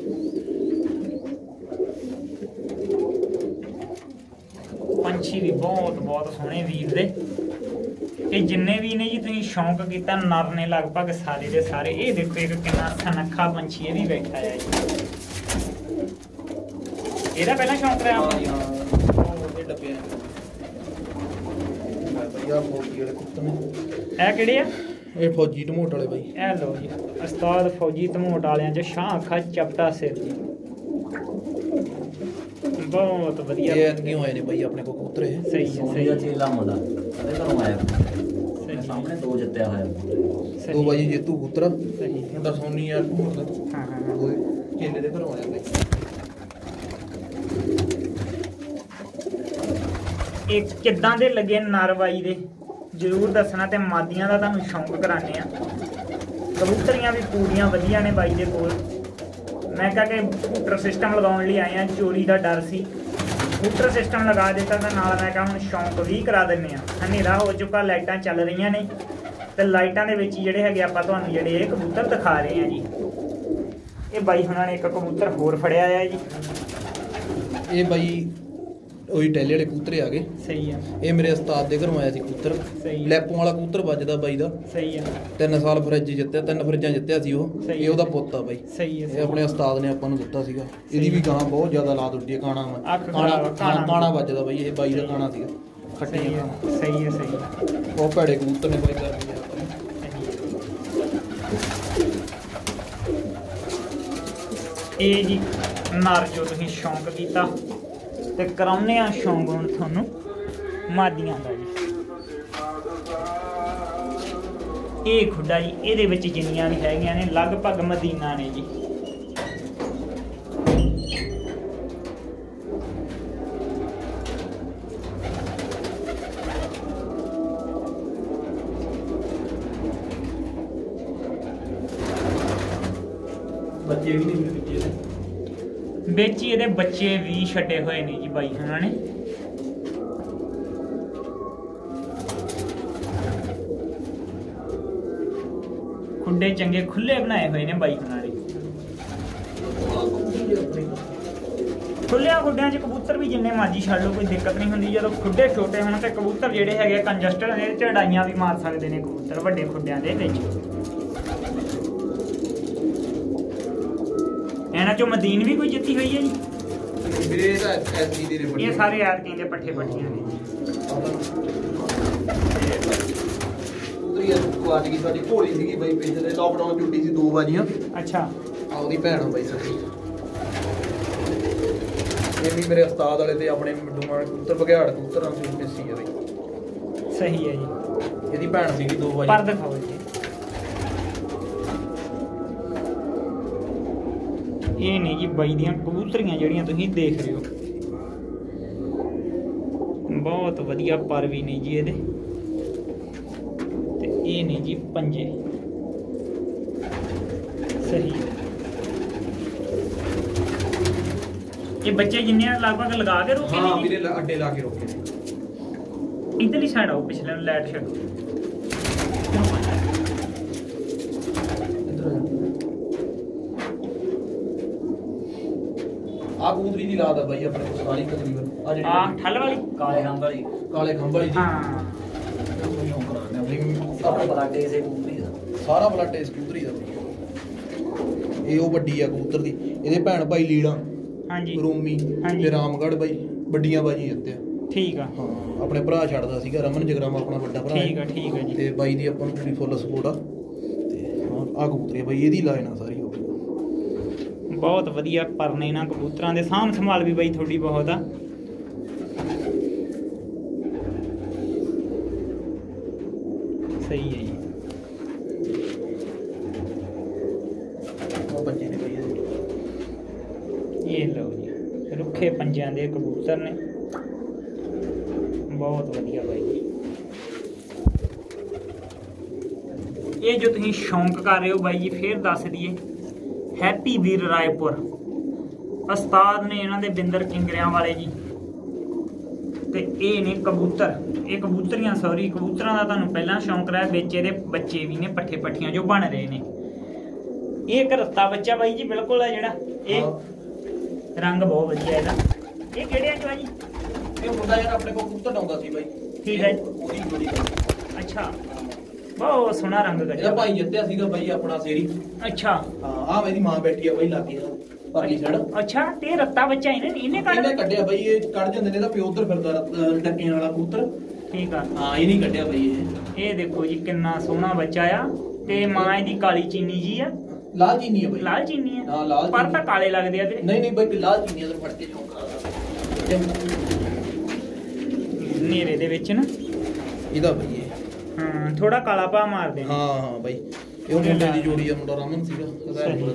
ਪੰਛੀ ਵੀ ਬਹੁਤ ਬਹੁਤ ਸੋਹਣੇ ਵੀਰ ਦੇ। ਇਹ ਜਿੰਨੇ ਵੀ ਨੇ ਜੀ, ਤੁਸੀਂ ਸ਼ੌਂਕ ਕੀਤਾ, ਨਰ ਨੇ ਲਗਭਗ ਸਾਰੇ ਦੇ ਸਾਰੇ। ਇਹ ਦੇਖੋ ਇੱਕ ਕਿੰਨਾ ਸੁਨੱਖਾ ਪੰਛੀ ਇਹ ਵੀ ਬੈਠਾ ਹੈ ਜੀ। ਇਹਦਾ ਪਹਿਲਾਂ ਸ਼ੌਂਕ ਰਿਹਾ ਆਪਾਂ? ਹਾਂ, ਉਹ ਡੱਬੇ ਨੇ ਭਈਆ, ਫੌਜੀ ਵਾਲੇ ਕਬੂਤਰ ਨੇ। ਇਹ ਕਿਹੜੇ ਆ? ਇਹ ਫੌਜੀ ਢਮੋਟ ਵਾਲੇ ਬਾਈ। ਇਹ ਲੋ ਜੀ, ਉਸਤਾਦ ਫੌਜੀ ਧਮੋਟ ਵਾਲਿਆਂ ਚ ਸ਼ਾਹ ਅੱਖਾਂ ਚਪਟਾ ਸਿਰ ਜੀ, ਬਹੁਤ ਵਧੀਆ। ਇਹ ਐਤਕੀ ਹੋਏ ਨੇ ਬਾਈ ਆਪਣੇ ਕੋਲ ਕਬੂਤਰ ਇਹ। ਸਹੀ ਹੈ, ਸੋਨੀ ਸਹੀ ਦਾ ਹੈ, ਚੇਲਾ ਮੁੰਡਾ ਉਹਦੇ ਘਰੋਂ ਆਇਆ। ਸਹੀ ਹੈ। ਸਾਹਮਣੇ ਦੋ ਜਿੱਤਿਆ ਹੋਇਆ। ਸਹੀ ਦੋ ਬਾਈ ਜੇਤੂ ਕਬੂਤਰ। ਸਹੀ। ਮੁੰਡਾ ਸੋਨੀ ਯਾਰ ਢਮੋਟ ਦਾ। ਹਾਂ ਹਾਂ ਹਾਂ। ਉਹਦੇ ਕੇਲੇ ਦੇ ਘਰੋਂ ਆਇਆ ਬਾਈ। ਇਹ ਕਿੱਦਾਂ ਦੇ ਲੱਗੇ ਨਰ ਬਾਈ ਦੇ, ਜ਼ਰੂਰ ਦੱਸਣਾ। ਤੇ ਮਾਦੀਆਂ ਦਾ ਤੁਹਾਨੂੰ ਸ਼ੌਂਕ ਕਰਾਣੇ ਆ। ਕਬੂਤਰੀਆਂ ਵੀ ਪੂਰੀਆਂ ਵਧੀਆ ਨੇ ਬਾਈ ਦੇ ਕੋਲ। ਮੈਂ ਕਹਾਂ ਕਿ ਬੂਟਰ ਸਿਸਟਮ ਲਗਾਉਣ ਲਈ ਆਏ ਆ, ਚੋਰੀ ਦਾ ਡਰ ਸੀ, ਬੂਟਰ ਸਿਸਟਮ ਲਗਾ ਦਿੱਤਾ ਤਾਂ ਨਾਲ ਮੈਂ ਕਹਾਂ ਹੁਣ ਸ਼ੌਂਕ ਵੀ ਕਰਾ ਦਿੰਦੇ ਆ। ਹਨੇਰਾ ਹੋ ਚੁੱਕਾ, ਲਾਈਟਾਂ ਚੱਲ ਰਹੀਆਂ ਨੇ, ਤੇ ਲਾਈਟਾਂ ਦੇ ਵਿੱਚ ਜਿਹੜੇ ਹੈਗੇ ਆਪਾਂ ਤੁਹਾਨੂੰ ਜਿਹੜੇ ਇਹ ਕਬੂਤਰ ਦਿਖਾ ਰਹੇ ਆ ਜੀ। ਇਹ ਬਾਈ ਹੁਣਾਂ ਨੇ ਇੱਕ ਕਬੂਤਰ ਹੋਰ ਫੜਿਆ ਆ ਜੀ। ਇਹ ਬਾਈ ਉਹੀ ਟੈਲੇ ਵਾਲੇ ਕਬੂਤਰੇ ਆ ਗਏ। ਸਹੀ ਆ। ਇਹ ਮੇਰੇ ਉਸਤਾਦ ਦੇ ਘਰੋਂ ਆਇਆ ਸੀ ਕਬੂਤਰ। ਸਹੀ। ਲੈਪੋਂ ਵਾਲਾ ਕਬੂਤਰ ਵੱਜਦਾ ਬਾਈ ਦਾ। ਸਹੀ ਆ। ਤਿੰਨ ਸਾਲ ਫਰਿੱਜ ਜਿੱਤਿਆ, ਤਿੰਨ ਫਰਿੱਜਾਂ ਜਿੱਤਿਆ ਸੀ ਉਹ। ਇਹ ਉਹਦਾ ਪੁੱਤ ਆ ਬਾਈ। ਸਹੀ ਹੈ। ਇਹ ਆਪਣੇ ਉਸਤਾਦ ਨੇ ਆਪਾਂ ਨੂੰ ਦਿੱਤਾ ਸੀਗਾ। ਇਹਦੀ ਵੀ ਗਾਂ ਬਹੁਤ ਜ਼ਿਆਦਾ ਲਾਤ ਉੱਡੀ ਹੈ। ਕਾਣਾ ਵਾ ਕਾਣਾ ਕਾਣਾ ਵੱਜਦਾ ਬਾਈ। ਇਹ ਬਾਈ ਦਾ ਕਾਣਾ ਸੀਗਾ। ਸਹੀ ਹੈ। ਸਹੀ ਹੈ। ਸਹੀ ਹੈ। ਬਹੁਤ ਭੈੜੇ ਕਬੂਤਰ ਨੇ ਬਾਈ ਦਾ। ਇਹ ਜੀ ਨਰ ਜੋ ਤੁਸੀਂ ਸ਼ੌਂਕ ਕੀਤਾ ਤੇ ਕਰਾਉਨੇ ਆ ਸ਼ੌਂਕ ਹੁਣ ਤੁਹਾਨੂੰ ਮਾਦੀਆਂ ਦਾ ਜੀ। ਇਹ ਖੁੱਡਾ ਜੀ, ਇਹਦੇ ਵਿੱਚ ਜਿੰਨੀਆਂ ਵੀ ਹੈਗੀਆਂ ਨੇ ਲਗਭਗ ਮਦੀਨਾ ਨੇ ਜੀ। ਬੱਚੇ ਵੀ ਨਹੀਂ ਵਿੱਚ ਵਿੱਚ ਇਹਦੇ ਬੱਚੇ ਵੀ ਛੱਡੇ ਹੋਏ ਨੇ ਜੀ ਬਾਈ ਉਹਨਾਂ ਨੇ। ਖੁੱਡੇ ਚੰਗੇ ਖੁੱਲੇ ਬਣਾਏ ਹੋਏ ਨੇ ਬਾਈ ਉਹਨਾਂ ਨੇ। ਖੁੱਲਿਆਂ ਖੁੱਡਿਆਂ 'ਚ ਕਬੂਤਰ ਵੀ ਜਿੰਨੇ ਮਰਜ਼ੀ ਛੱਡ ਲਓ, ਕੋਈ ਦਿੱਕਤ ਨਹੀਂ ਹੁੰਦੀ। ਜਦੋਂ ਖੁੱਡੇ ਛੋਟੇ ਹੋਣ ਤੇ ਕਬੂਤਰ ਜਿਹੜੇ ਹੈਗੇ ਕੰਜਸਟਡ ਨੇ, ਚੜਾਈਆਂ ਵੀ ਮਾਰ ਸਕਦੇ ਨੇ ਕਬੂਤਰ ਵੱਡੇ ਖੁੱਡਿਆਂ ਦੇ ਵਿੱਚ। ਇਹਨਾਂ ਚੋਂ ਮਦੀਨ ਵੀ ਕੋਈ ਜਿੱਤੀ ਹੋਈ ਹੈ ਜੀ? ਵੀਰੇ ਇਹਦਾ ਐਸੀ ਦੀ ਰਿਪੋਰਟ। ਇਹ ਸਾਰੇ ਐਤਕੀ ਦੇ ਪੱਠੇ ਪੱਠੀਆਂ ਨੇ। ਉਤਰੀ ਕੁਆਟ ਗਈ ਸਾਡੀ ਘੋੜੀ ਸੀਗੀ ਬਾਈ, ਪਿਛਲੇ ਲਾਕਡਾਊਨ ਚੁੱਟੀ ਸੀ ਦੋ ਬਾਜੀਆਂ। ਅੱਛਾ। ਆ ਉਹਦੀ ਭੈਣ ਆ ਬਾਈ ਸਾਡੀ। ਇਹ ਵੀ ਮੇਰੇ ਉਸਤਾਦ ਵਾਲੇ ਤੇ ਆਪਣੇ ਡੂਮਾਂ ਕਬੂਤਰ ਬਘਿਆੜ ਕਬੂਤਰਾਂ ਦੀ ਮਿੱਸੀ ਆ ਬਾਈ। ਸਹੀ ਹੈ ਜੀ। ਇਹਦੀ ਭੈਣ ਸੀਗੀ ਦੋ ਬਾਜੀ। ਪਰ ਦਿਖਾਓ ਜੀ। ਇਹ ਨੇ ਜੀ ਬਾਈ ਦੀਆਂ ਕਬੂਤਰੀਆਂ ਜਿਹੜੀਆਂ ਤੁਸੀਂ ਦੇਖ ਰਹੇ ਹੋ। ਬਹੁਤ ਵਧੀਆ ਪਰ ਵੀ ਨੇ ਜੀ ਇਹਦੇ। ਤੇ ਇਹ ਨੇ ਜੀ ਪੰਜੇ। ਸਹੀ। ਇਹ ਬੱਚੇ ਜਿੰਨੇ ਲਗਭਗ ਲਗਾ ਕੇ ਰੋਕੇ ਨੇ? ਹਾਂ ਵੀਰੇ ਅੱਡੇ ਲਾ ਕੇ ਰੋਕੇ ਨੇ। ਇਧਰਲੀ ਸਾਈਡ ਆਓ, ਪਿਛਲੇ ਨੂੰ ਲਾਈਟ ਛੱਡੋ। ਆ ਕਬੂਤਰੀ ਦੀ ਲਾਦ ਆ ਬਾਈ ਆਪਣੇ ਕੋਲ ਸਾਰੀ ਤਕਰੀਬਨ। ਆ ਜਿਹੜੀ ਆ ਠੱਲ ਵਾਲੀ ਕਾਲੇ ਖੰਭ ਵਾਲੀ। ਕਾਲੇ ਖੰਭ ਵਾਲੀ ਜੀ। ਹਾਂ। ਸਾਰਾ ਬਲਾਡੇ ਇਸੇ ਕਬੂਤਰੀ ਦਾ। ਸਾਰਾ ਬਲੱਡ ਇਸ ਕਬੂਤਰੀ ਦਾ ਬਾਈ। ਇਹ ਉਹ ਵੱਡੀ ਆ ਕਬੂਤਰ ਦੀ। ਇਹਦੇ ਭੈਣ ਭਾਈ ਲੀੜਾ, ਹਾਂਜੀ, ਰੋਮੀ ਹਾਂਜੀ। ਤੇ ਰਾਮਗੜ੍ਹ ਬਾਈ ਵੱਡੀਆਂ ਬਾਜੀ ਜਿੱਤਿਆ। ਠੀਕ ਆ। ਹਾਂ ਆਪਣੇ ਭਰਾ ਛੱਡਦਾ ਸੀਗਾ, ਰਮਨ ਜਗਰਾਮਾ ਆਪਣਾ ਵੱਡਾ ਭਰਾ। ਠੀਕ ਆ। ਠੀਕ ਆ ਜੀ। ਤੇ ਬਾਈ ਦੀ ਆਪਾਂ ਨੂੰ ਪੂਰੀ ਫੁੱਲ ਸਪੋਰਟ ਆ। ਤੇ ਆ ਕਬੂਤਰੀ ਬਾਈ ਇਹਦੀ ਲਾਈਨ ਆ ਸਾਰੀ। ਹੋ ਬਹੁਤ ਵਧੀਆ ਪਰ ਨੇ ਇਹਨਾਂ ਕਬੂਤਰਾਂ ਦੇ। ਸਾਂਭ ਸੰਭਾਲ ਵੀ ਬਾਈ ਥੋੜੀ ਬਹੁਤ ਆ। ਸਹੀ ਹੈ ਜੀ। ਉਹ ਬੱਚੇ ਨੇ ਬਾਈ ਇਹਦੇ। ਇਹ ਲਓ ਜੀ, ਰੁੱਖੇ ਪੰਜਿਆਂ ਦੇ ਕਬੂਤਰ ਨੇ। ਬਹੁਤ ਵਧੀਆ ਬਾਈ ਜੀ। ਇਹ ਜੋ ਤੁਸੀਂ ਸ਼ੌਂਕ ਕਰ ਰਹੇ ਹੋ ਬਾਈ ਜੀ, ਫੇਰ ਦੱਸ ਦਈਏ ਹੈਪੀ ਵੀਰ ਰਾਏਪੁਰ ਉਸਤਾਦ ਨੇ ਇਹਨਾਂ ਦੇ ਬਿੰਦਰ ਕਿੰਗਰਿਆਂ ਵਾਲੇ ਜੀ। ਤੇ ਇਹ ਨੇ ਕਬੂਤਰ। ਇਹ ਕਬੂਤਰੀਆਂ ਸੌਰੀ ਕਬੂਤਰਾਂ ਦਾ ਤੁਹਾਨੂੰ ਪਹਿਲਾਂ ਸ਼ੌਂਕ ਰਿਹਾ। ਵਿੱਚ ਇਹਦੇ ਬੱਚੇ ਵੀ ਨੇ ਪੱਠੇ ਪੱਠੀਆਂ ਜੋ ਬਣ ਰਹੇ ਨੇ। ਇਹ ਇੱਕ ਰੱਤਾ ਬੱਚਾ ਬਾਈ ਜੀ ਬਿਲਕੁਲ ਹੈ ਜਿਹੜਾ। ਇਹ ਰੰਗ ਬਹੁਤ ਵਧੀਆ ਇਹਦਾ। ਇਹ ਕਿਹੜੇ ਚ ਆ ਜੀ? ਇਹ ਮੁੰਡਾ ਯਾਰ ਆਪਣੇ ਕੋਲ ਕਬੂਤਰ ਆਉਂਦਾ ਸੀ ਬਾਈ। ਠੀਕ ਹੈ। ਉਹਦੀ ਜੋੜੀ। ਅੱਛਾ। ਬਹੁਤ ਸੋਹਣਾ ਰੰਗ ਇਹਦਾ ਕੱਢਿਆ। ਭਾਈ ਜਿੱਤਿਆ ਸੀਗਾ ਬਾਈ ਆਪਣਾ ਸੇਰੀ। ਅੱਛਾ। ਹਾਂ ਆ ਮੇਰੀ ਮਾਂ ਬੈਠੀ ਆ ਬਾਈ ਲਾਗੇ ਪਰਲੀ ਸਾਈਡ। ਅੱਛਾ। ਤੇ ਰੱਤਾ ਬੱਚਾ ਇਹਨੇ ਇਹਨੇ ਕੱਢ ਇਹਨੇ ਕੱਢਿਆ ਬਾਈ। ਇਹ ਕੱਢ ਜਾਂਦੇ ਨੇ। ਇਹਦਾ ਪਿਓ ਉਧਰ ਫਿਰਦਾ ਰ- ਡੱਕਿਆਂ ਵਾਲਾ ਕਬੂਤਰ। ਠੀਕ ਆ। ਹਾਂ ਇਹ ਨਹੀਂ ਕੱਢਿਆ ਬਾਈ ਇਹ। ਇਹ ਦੇਖੋ ਜੀ ਕਿੰਨਾ ਸੋਹਣਾ ਬੱਚਾ ਆ। ਤੇ ਮਾਂ ਇਹਦੀ ਕਾਲੀ ਚੀਨੀ ਜੀ ਆ। ਲਾਲ ਚੀਨੀ ਆ ਬਾਈ। ਲਾਲ ਚੀਨੀ ਆ? ਹਾਂ ਲਾਲ ਪਰ ਚੀਨੀ। ਤਾਂ ਕਾਲੇ ਲੱਗਦੇ ਆ ਵੀਰੇ। ਨਹੀਂ ਨਹੀਂ ਬਾਈ ਲਾਲ ਚੀਨੀ ਅਦਰ ਫੜ ਕੇ ਜਾਊਂਗਾ ਨੇਰੇ ਦੇ ਵਿੱਚ ਨਾ। ਇਹਦਾ ਬਾਈ ਇਹ। ਹਾਂ ਥੋੜਾ ਕਾਲਾ ਭਾ ਮਾਰਦੇ ਨੇ। ਹਾਂ ਹਾਂ ਬਾਈ ਇਹ ਉਹ ਮੁੰਡੇ ਦੀ ਜੋੜੀ ਆ। ਮੁੰਡਾ ਰਮਨ ਸੀਗਾ ਸਹੀ।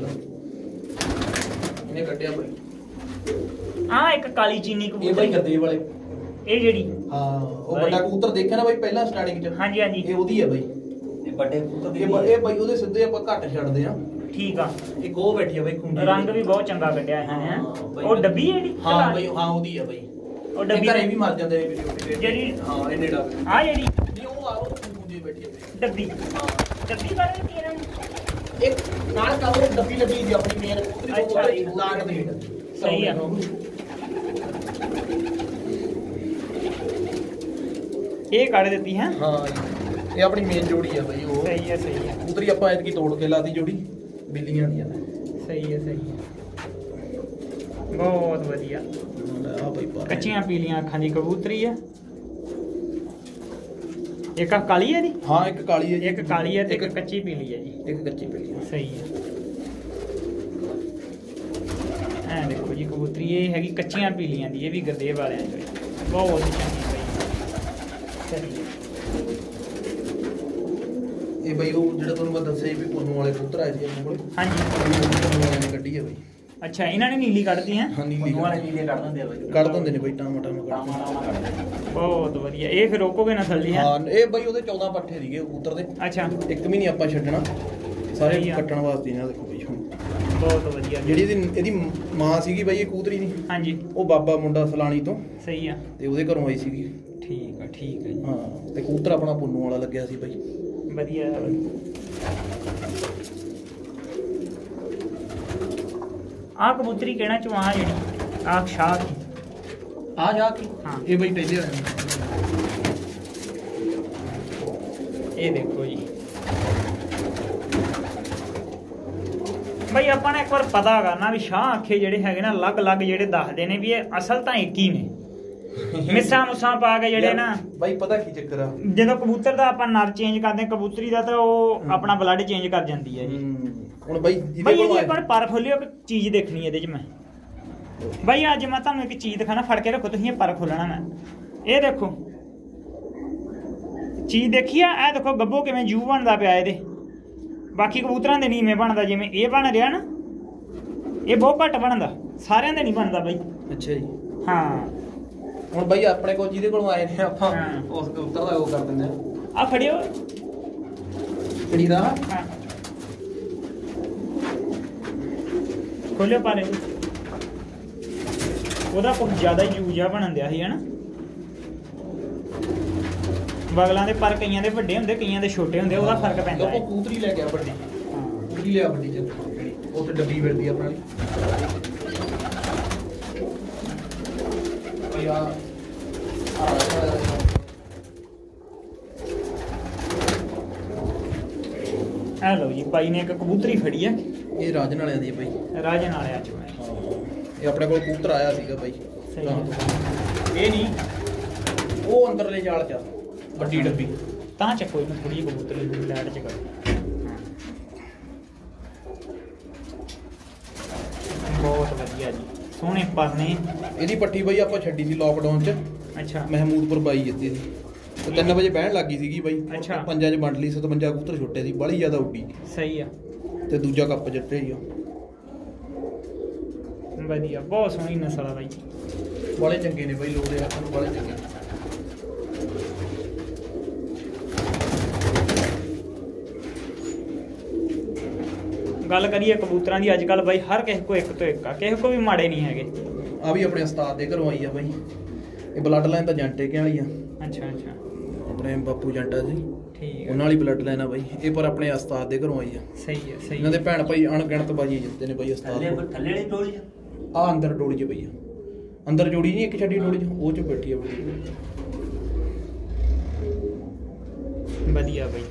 ਇਹਨੇ ਕੱਢਿਆ ਬਾਈ। ਆ ਇੱਕ ਕਾਲੀ ਚੀਨੀ ਇਹ ਕਬੂਤਰ। ਬਾਈ ਗੱਦੇ ਵਾਲੇ। ਇਹ ਜਿਹੜੀ? ਹਾਂ ਉਹ ਬਾਈ। ਵੱਡਾ ਕਬੂਤਰ ਦੇਖਿਆ ਨਾ ਬਾਈ ਪਹਿਲਾਂ ਸਟਾਰਟਿੰਗ ਚ। ਹਾਂਜੀ ਹਾਂਜੀ। ਇਹ ਉਹਦੀ ਆ ਬਾਈ। ਇਹ ਵੱਡੇ ਕਬੂਤਰ ਦੀ ਇਹ ਬ- ਇਹ ਬਾਈ ਉਹਦੇ ਸਿੱਧੇ ਆਪਾਂ ਘੱਟ ਛੱਡਦੇ ਆ। ਠੀਕ ਆ। ਇੱਕ ਉਹ ਬੈਠੀ ਆ ਬਾਈ ਖੁੰਡੀ। ਰੰਗ ਵੀ ਬਹੁਤ ਚੰਗਾ ਕੱਢਿਆ ਇਹਨਾਂ ਨੇ। ਹਾਂ, ਹੈਂ? ਬਾਈ। ਉਹ ਡੱਬੀ ਹੈ ਜਿਹੜੀ? ਹਾਂ ਬਾਈ ਹਾਂ ਉਹਦੀ ਆ ਬਾਈ। ਉਹ ਡੱਬੀ ਘਰੇ ਵੀ ਮਰ ਜਾਂਦੇ ਨੇ ਵੀਡੀਓ। ਜਿਹੜੀ? ਹਾਂ ਇਹਨੇ ਡੱਬ। ਆ ਜਿਹੜੀ ਨਹੀਂ ਉਹ ਆ ਉਹ ਖੁੰਡੀ ਬੈਠੀ ਆ ਬਾਈ। ਡੱਬੀ? ਹਾਂ ਡੱਬੀ ਬਾਰੇ ਕੀ ਇਹਨਾਂ ਨੇ? ਇੱਕ ਨਾਲ ਕਵਰ ਡੱਬੀ ਲੱਗੀ ਸੀ ਆਪਣੀ ਮੇਨ। ਅੱਛਾ ਜੀ। ਨਾਗ ਦੇ। ਸਹੀ ਆ। ਇਹ ਕੱਢ ਦਿੱਤੀ ਹੈ। ਹਾਂ ਇਹ ਆਪਣੀ ਮੇਨ ਜੋੜੀ ਆ ਬਈ ਉਹ। ਸਹੀ ਹੈ ਸਹੀ ਹੈ। ਕਬੂਤਰੀ ਆਪਾਂ ਐਤਕੀ ਤੋੜ ਕੇ ਲਾਤੀ ਜੋੜੀ ਬਿੱਲੀਆਂ ਦੀਆਂ ਨੇ। ਸਹੀ ਹੈ ਸਹੀ ਹੈ ਬਹੁਤ ਵਧੀਆ। ਆ ਬਈ ਪਾ ਕੱਚੀਆਂ ਪੀਲੀਆਂ ਅੱਖਾਂ ਦੀ ਕਬੂਤਰੀ ਹੈ। ਇੱਕ ਆ ਕਾਲੀ ਹੈ ਦੀ। ਹਾਂ ਇੱਕ ਕਾਲੀ ਹੈ ਜੀ, ਇੱਕ ਕਾਲੀ ਹੈ ਤੇ ਇੱਕ ਕੱਚੀ ਪੀਲੀ ਹੈ ਜੀ। ਇੱਕ ਕੱਚੀ ਪੀਲੀ ਹੈ। ਸਹੀ ਹੈ। ਐ ਦੇਖੋ ਜੀ ਕਬੂਤਰੀ ਇਹ ਹੈਗੀ ਕੱਚੀਆਂ ਪੀਲੀਆਂ ਦੀ, ਇਹ ਵੀ ਗਰਦੇਵ ਵਾਲਿਆਂ ਚੋਂ ਬਹੁਤ ਚੰਗੀ ਬਈ। ਸਹੀ ਹੈ। ਇਹ ਬਈ ਉਹ ਜਿਹੜਾ ਤੁਹਾਨੂੰ ਮੈਂ ਦੱਸਿਆ ਸੀ ਵੀ ਪੁੰਨੂ ਵਾਲੇ ਕਬੂਤਰ ਆਏ ਸੀ ਆਪਣੇ ਕੋਲ। ਹਾਂਜੀ ਪੁੰਨੂ ਵਾਲਿਆਂ ਨੇ ਕੱਢੀ ਹੈ ਬਈ। ਅੱਛਾ ਇਹਨਾਂ ਨੇ ਨੀਲੀ ਕੱਢਦੀ ਹੈ। ਹਾਂ ਨੀਲੀ ਪੁੰਨੂ ਵਾਲੇ ਨੀਲੇ ਕੱਢ ਦਿੰਦੇ ਆ ਬਾਈ। ਕੱਢ ਦਿੰਦੇ ਨੇ ਬਈ ਟਾਮਾ ਟਾਮਾ ਕੱਢ ਟਾਮਾ ਟਾਮਾ ਕੱਢ ਦਿੰਦੇ। ਬਹੁਤ ਵਧੀਆ। ਇਹ ਫਿਰ ਰੋਕੋਗੇ ਨਸਲ ਦੀ ਹੈ। ਹਾਂ ਇਹ ਬਈ ਉਹਦੇ ਚੌਦਾਂ ਪੱਠੇ ਸੀਗੇ ਕਬੂਤਰ ਦੇ। ਅੱਛਾ ਇੱਕ ਵੀ ਨਹੀਂ ਆਪਾਂ ਛੱਡਣਾ, ਸਾਰੇ ਸਹੀ ਆ। ਕੱਟਣ ਵਾਸਤੇ ਇਹਨਾਂ ਦੇਖੋ ਬਈ। ਹੁਣ ਬਹੁਤ ਵਧੀਆ ਜੀ। ਜਿਹੜੀ ਇਹਦੀ ਇਹਦੀ ਮਾਂ ਸੀਗੀ ਬਾਈ ਇਹ ਕਬੂਤਰੀ ਦੀ, ਹਾਂਜੀ ਉਹ ਬਾਬਾ ਮੁੰਡਾ ਸਲਾਣੀ ਤੋਂ, ਸਹੀ ਆ। ਤੇ ਉਹਦੇ ਘਰੋਂ ਆਈ ਸੀਗੀ। ਠੀਕ ਆ ਠੀਕ ਆ ਜੀ। ਹਾਂ ਤੇ ਕਬੂਤਰ ਆਪਣਾ ਪੁੰਨੂ ਵਾਲਾ ਲੱਗਿਆ ਸੀ ਬਾਈ। ਵਧੀਆ ਆ ਕਬੂਤਰੀ ਕਿਹੜਾ ਚੋਂ ਆ ਜਿਹੜੀ ਆ ਸ਼ਾਹ ਦੀ ਆ ਜਾ ਕੇ ਹਾਂ। ਇਹ ਬਾਈ ਟੇਲੇ ਆਇਆ। ਇਹ ਦੇਖੋ ਜੀ ਬਈ ਆਪਾਂ ਨੇ ਇੱਕ ਵਾਰ ਪਤਾ ਕਰਨਾ ਵੀ ਸ਼ਾਹ ਆਖੇ ਜਿਹੜੇ ਹੈਗੇ ਨਾ ਅਲੱਗ-ਅਲੱਗ ਜਿਹੜੇ ਦੱਸਦੇ ਨੇ ਵੀ ਇਹ ਅਸਲ ਤਾਂ ਇੱਕ ਹੀ ਨੇ। ਮਿੱਸਾ ਮੁੱਸਾਂ ਪਾ ਕੇ ਜਿਹੜੇ ਨਾ ਬਾਈ ਪਤਾ ਕੀ ਚੱਕਰ ਆ, ਜਦੋਂ ਕਬੂਤਰ ਦਾ ਆਪਾਂ ਨਰ ਚੇਂਜ ਕਰਦੇ ਕਬੂਤਰੀ ਦਾ ਤਾਂ ਉਹ ਆਪਣਾ ਬਲੱਡ ਚੇਂਜ ਕਰ ਜਾਂਦੀ ਹੈ ਜੀ। ਹੁਣ ਬਾਈ ਬਈ ਇਹਦੀ ਆਪਾਂ ਪਰ ਖੋਲਿਓ ਇੱਕ ਚੀਜ਼ ਦੇਖਣੀ ਇਹਦੇ 'ਚ ਮੈਂ। ਬਈ ਅੱਜ ਮੈਂ ਤੁਹਾਨੂੰ ਇੱਕ ਚੀਜ਼ ਦਿਖਾਣਾ, ਫੜ ਕੇ ਰੱਖੋ ਤੁਸੀਂ, ਇਹ ਪਰ ਖੋਲਣਾ ਮੈਂ। ਇਹ ਦੇਖੋ ਚੀਜ਼ ਦੇਖੀ ਆ, ਇਹ ਦੇਖੋ ਗੱਭੋ ਕਿਵੇਂ ਜੂ ਬਣਦਾ ਪਿਆ ਇਹਦੇ। ਬਾਕੀ ਕਬੂਤਰਾਂ ਦੇ ਨੀਵੇਂ ਬਣਦਾ ਜਿਵੇਂ ਇਹ ਬਣ ਰਿਹਾ ਨਾ, ਇਹ ਬਹੁਤ ਘੱਟ ਬਣਦਾ, ਸਾਰਿਆਂ ਦੇ ਨਹੀਂ ਬਣਦਾ ਬਈ। ਅੱਛਾ ਜੀ। ਹਾਂ ਹੁਣ ਬਾਈ ਆਪਣੇ ਕੋਲ ਜਿਹਦੇ ਕੋਲੋਂ ਆਏ ਨੇ ਆਪਾਂ ਹਾਂ। ਉਸ ਕਬੂਤਰ ਦਾ ਉਹ ਕਰ ਦਿੰਦੇ ਆ। ਆ ਫੜਿਓ। ਕਿਹੜੀ ਦਾ? ਹਾਂ ਖੋਲਿਓ ਪਾਰੇ। ਉਹਦਾ ਕੁਝ ਜ਼ਿਆਦਾ ਯੂਜ਼ ਆ ਬਣਨ ਦਿਆ ਸੀ ਹਨਾ। ਬਗਲਾਂ ਦੇ ਪਰ ਕਈਆਂ ਦੇ ਵੱਡੇ ਹੁੰਦੇ ਕਈਆਂ ਦੇ ਛੋਟੇ ਹੁੰਦੇ, ਉਹਦਾ ਫਰਕ ਪੈਂਦਾ ਹੈ। ਉਹ ਕਬੂਤਰੀ ਲੈ ਗਿਆ ਵੱਡੀ। ਹਾਂ ਕਬੂਤਰੀ ਲਿਆ ਵੱਡੀ ਚ ਉਹ ਤੇ ਡੱਬੀ ਮਿਲਦੀ ਆਪਣਾ ਲਈ। ਬਈ ਆ ਆ ਲਓ ਜੀ ਬਾਈ ਨੇ ਇੱਕ ਕਬੂਤਰੀ ਫੜੀ ਆ। ਇਹ ਰਾਜਨ ਵਾਲਿਆਂ ਦੀ ਹੈ ਬਾਈ। ਰਾਜਨ ਵਾਲਿਆਂ ਚੋਂ ਹੈ। ਇਹ ਆਪਣੇ ਕੋਲ ਕਬੂਤਰ ਆਇਆ ਸੀਗਾ ਬਾਈ। ਸਹੀ ਹਾਂ। ਇਹ ਨਹੀਂ ਉਹ ਅੰਦਰਲੇ ਜਾਲ ਚ ਵੱਡੀ ਡੱਬੀ। ਤਾਂ ਚੱਕੋ ਇਹਨੂੰ ਥੋੜੀ ਜਿਹੀ ਕਬੂਤਰੀ ਨੂੰ ਲਾਈਟ ਚ ਕਰੋ। ਬਹੁਤ ਵਧੀਆ ਜੀ, ਸੋਹਣੇ ਪਰ ਨੇ। ਇਹਦੀ ਪੱਠੀ ਬਾਈ ਆਪਾਂ ਛੱਡੀ ਸੀ ਲੋਕਡਾਊਨ ਚ। ਅੱਛਾ ਮਹਿਮੂਦਪੁਰ ਬਾਈ ਜਿੱਤੀ ਸੀ ਤੇ ਤਿੰਨ ਵਜੇ ਬਹਿਣ ਲੱਗੀ ਸੀਗੀ ਬਾਈ। ਅੱਛਾ। ਪੰਜਾਂ ਚ ਵੰਡ ਲਈ, ਸਤਵੰਜਾ ਕਬੂਤਰ ਛੁੱਟੇ ਸੀ, ਬੜੀ ਜ਼ਿਆਦਾ ਉੱਡੀ ਸਹੀ ਆ। ਤੇ ਦੂਜਾ ਕੱਪ ਜਿੱਤੇ ਹੀ ਆ। ਵਧੀਆ ਬਹੁਤ ਸੋਹਣੀ ਨਸਲ ਆ ਬਾਈ। ਬੜੇ ਚੰਗੇ ਨੇ ਬਾਈ, ਲੋਕ ਦੇ ਆਪਾਂ ਨੂੰ ਬੜੇ ਚੰਗੇ। ਗੱਲ ਕਰੀਏ ਕਬੂਤਰਾਂ ਦੀ ਅੱਜ ਕੱਲ ਬਾਈ ਹਰ ਕਿਸੇ ਕੋ ਇੱਕ ਤੋਂ ਇੱਕ ਆ, ਕਿਸੇ ਕੋ ਵੀ ਮਾੜੇ ਨਹੀਂ ਹੈਗੇ। ਆ ਵੀ ਆਪਣੇ ਉਸਤਾਦ ਦੇ ਘਰੋਂ ਆਈ ਆ ਬਾਈ। ਇਹ ਬਲੱਡ ਲਾਈਨ ਤਾਂ ਜੰਟੇ ਕੇ ਵਾਲੀ ਆ। ਅੱਛਾ ਅੱਛਾ ਆਪਣੇ ਬਾਪੂ ਜੰਟਾ ਸੀ, ਠੀਕ ਉਹਨਾਂ ਵਾਲੀ ਬਲੱਡ ਲਾਈਨ ਆ ਬਾਈ ਇਹ, ਪਰ ਆਪਣੇ ਉਸਤਾਦ ਦੇ ਘਰੋਂ ਆਈ ਆ। ਸਹੀ ਹੈ ਸਹੀ ਇਹਨਾਂ ਦੇ ਭੈਣ ਭਾਈ ਅਣਗਿਣਤ ਬਾਜੀ ਜਿੱਤੇ ਨੇ ਬਾਈ ਉਸਤਾਦ ਥੱਲੇ ਕੋਲ। ਥੱਲੇ ਵਾਲੀ ਟੋਲੀ ਚ ਆ ਅੰਦਰ ਡੋਲੀ ਚ ਪਈ ਆ। ਅੰਦਰ ਜੋੜੀ ਨਹੀਂ ਇੱਕ ਛੱਡੀ ਡੋਲੀ ਚ, ਉਹ ਚ ਬੈਠੀ ਆ ਬੜੀ। ਵਧੀਆ ਬਾਈ।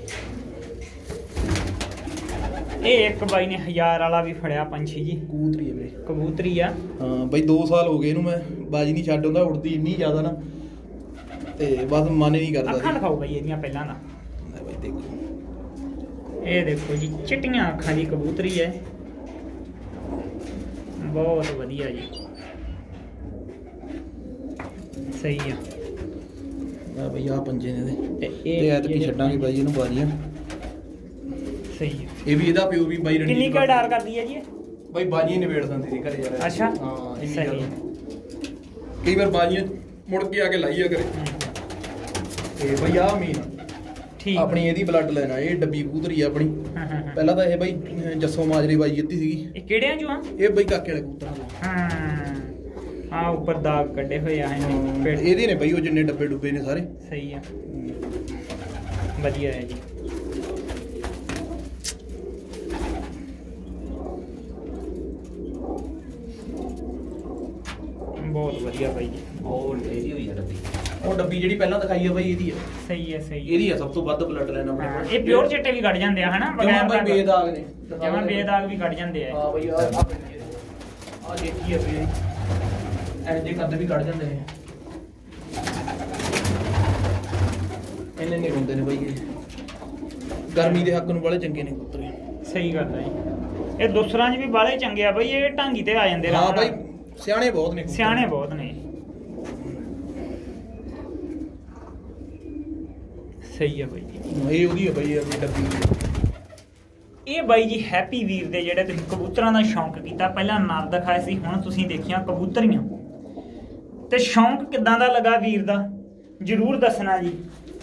ਇਹ ਇੱਕ ਬਾਈ ਨੇ ਹਜ਼ਾਰ ਵਾਲਾ ਵੀ ਫੜਿਆ ਪੰਛੀ ਜੀ, ਕਬੂਤਰੀ ਹੈ ਵੀਰੇ। ਕਬੂਤਰੀ ਆ। ਹਾਂ ਬਾਈ ਦੋ ਸਾਲ ਹੋ ਗਏ ਇਹਨੂੰ, ਮੈਂ ਬਾਜੀ ਨਹੀਂ ਛੱਡ ਹੁੰਦਾ, ਉੜਦੀ ਇੰਨੀ ਜ਼ਿਆਦਾ ਨਾ ਤੇ ਬਸ ਮਨ ਹੀ ਨਹੀਂ ਕਰਦਾ ਅੱਖਾਂ ਸੀ। ਦਿਖਾਓ ਬਾਈ ਇਹਦੀਆਂ ਪਹਿਲਾਂ ਦਾ। ਲੈ ਬਾਈ ਦੇਖੋ ਇਹ ਦੇਖੋ ਜੀ ਚਿੱਟੀਆਂ ਅੱਖਾਂ ਦੀ ਕਬੂਤਰੀ ਹੈ, ਬਹੁਤ ਵਧੀਆ ਜੀ। ਸਹੀ ਆ। ਮੈਂ ਬਈ ਆ ਪੰਜੇ ਨੇ ਇਹਦੇ ਤੇ ਤੇ ਐਤਕੀ ਛੱਡਾਂਗੇ ਬਾਈ ਇਹਨੂੰ ਬਾਜੀਆਂ। ਸਹੀ ਹੈ। ਇਹ ਵੀ ਇਹਦਾ ਪਿਓ ਵੀ ਬਾਈ ਰਣਜੀਤ ਕਿੰਨੀ ਕੁ ਡਰ ਕਰਦੀ ਹੈ ਜੀ ਇਹ? ਬਾਈ ਬਾਜੀਆਂ ਨਿਬੇੜ ਦਿੰਦੀ ਸੀ ਘਰੇ ਯਾਰ। ਅੱਛਾ ਹਾਂ ਇੰਨੀ ਸਹੀ ਜ਼ਿਆਦਾ। ਹੈ। ਕਈ ਵਾਰ ਬਾਜੀਆਂ ਮੁੜ ਕੇ ਆ ਕੇ ਲਾਈਆ ਕਰੇ। ਤੇ ਬਾਈ ਆ ਮੀਨ ਠੀਕ ਆਪਣੀ ਇਹਦੀ ਬਲੱਡ ਲੈਣਾ, ਇਹ ਡੱਬੀ ਕਬੂਤਰੀ ਆ ਆਪਣੀ। ਹਾਂ ਹਾਂ ਹਾਂ। ਪਹਿਲਾਂ ਤਾਂ ਇਹ ਬਾਈ ਜੱਸੋ ਮਾਜਰੀ ਬਾਈ ਜਿੱਤੀ ਸੀਗੀ। ਇਹ ਕਿਹੜਿਆਂ ਚੋਂ ਆ? ਇਹ ਬਾਈ ਕਾਕੇ ਵਾਲੇ ਕਬੂਤਰਾਂ ਤੋਂ। ਹਾਂ ਆ ਉੱਪਰ ਦਾਗ ਕੱਢੇ ਹੋਏ ਆ ਇਹਨੇ ਪੇਟ। ਇਹਦੇ ਨੇ ਬਾਈ ਉਹ ਜਿੰਨੇ ਡੱਬੇ ਡੁੱਬੇ ਨੇ ਸਾਰੇ। ਸਹੀ ਆ ਵਧੀਆ ਹੈ ਜੀ। ਬਹੁਤ ਵਧੀਆ ਬਾਈ ਜੀ। ਉਹ ਢੇਰੀ ਹੋਈ ਆ ਡੱਬੀ। ਉਹ ਡੱਬੀ ਜਿਹੜੀ ਪਹਿਲਾਂ ਦਿਖਾਈ ਆ ਬਾਈ ਇਹਦੀ ਆ। ਸਹੀ ਹੈ ਸਹੀ ਹੈ। ਇਹਦੀ ਆ ਸਭ ਤੋਂ ਵੱਧ ਬਲੱਡ ਲਾਈਨ ਆਪਣੇ ਕੋਲ। ਇਹ ਪਿਓਰ ਚਿੱਟੇ ਵੀ ਕੱਢ ਜਾਂਦੇ ਆ ਹਨਾ, ਬਗੈਰ ਬਾਈ ਬੇਦਾਗ ਨੇ, ਜਮਾਂ ਬੇਦਾਗ ਵੀ ਕੱਢ ਜਾਂਦੇ ਆ। ਹਾਂ ਬਾਈ ਆ ਆ ਦੇਖੀ ਆ ਵੀ ਐ ਜੇ ਕੱਦ ਵੀ ਕੱਢ ਜਾਂਦੇ ਨੇ। ਇਹਨੇ ਨਹੀਂ ਹੁੰਦੇ ਨੇ ਬਾਈ ਇਹ ਗਰਮੀ ਦੇ ਹੱਕ ਨੂੰ ਬੜੇ ਚੰਗੇ ਨੇ ਕਬੂਤਰ। ਸਹੀ ਗੱਲ ਹੈ ਜੀ। ਇਹ ਦੂਸਰਾਂ 'ਚ ਵੀ ਬਾਲੇ ਚੰਗੇ ਆ ਬਾਈ, ਇਹ ਢਾਂਗੀ ਤੇ ਆ ਜਾਂਦੇ। ਹਾਂ ਬਾਈ ਸਿਆਣੇ ਬਹੁਤ ਨੇ, ਸਿਆਣੇ ਬਹੁਤ ਨੇ। ਸਹੀ ਹੈ ਬਾਈ ਜੀ। ਇਹ ਉਹਦੀ ਹੈ ਬਾਈ ਆਪਣੀ ਡੱਬੀ। ਇਹ ਬਾਈ ਜੀ ਹੈਪੀ ਵੀਰ ਦੇ ਜਿਹੜੇ ਤੁਸੀਂ ਕਬੂਤਰਾਂ ਦਾ ਸ਼ੌਂਕ ਕੀਤਾ, ਪਹਿਲਾਂ ਨਰ ਦਿਖਾਏ ਸੀ, ਹੁਣ ਤੁਸੀਂ ਦੇਖੀਆਂ ਕਬੂਤਰੀਆਂ, ਤੇ ਸ਼ੌਂਕ ਕਿੱਦਾਂ ਦਾ ਲੱਗਾ ਵੀਰ ਦਾ ਜਰੂਰ ਦੱਸਣਾ ਜੀ।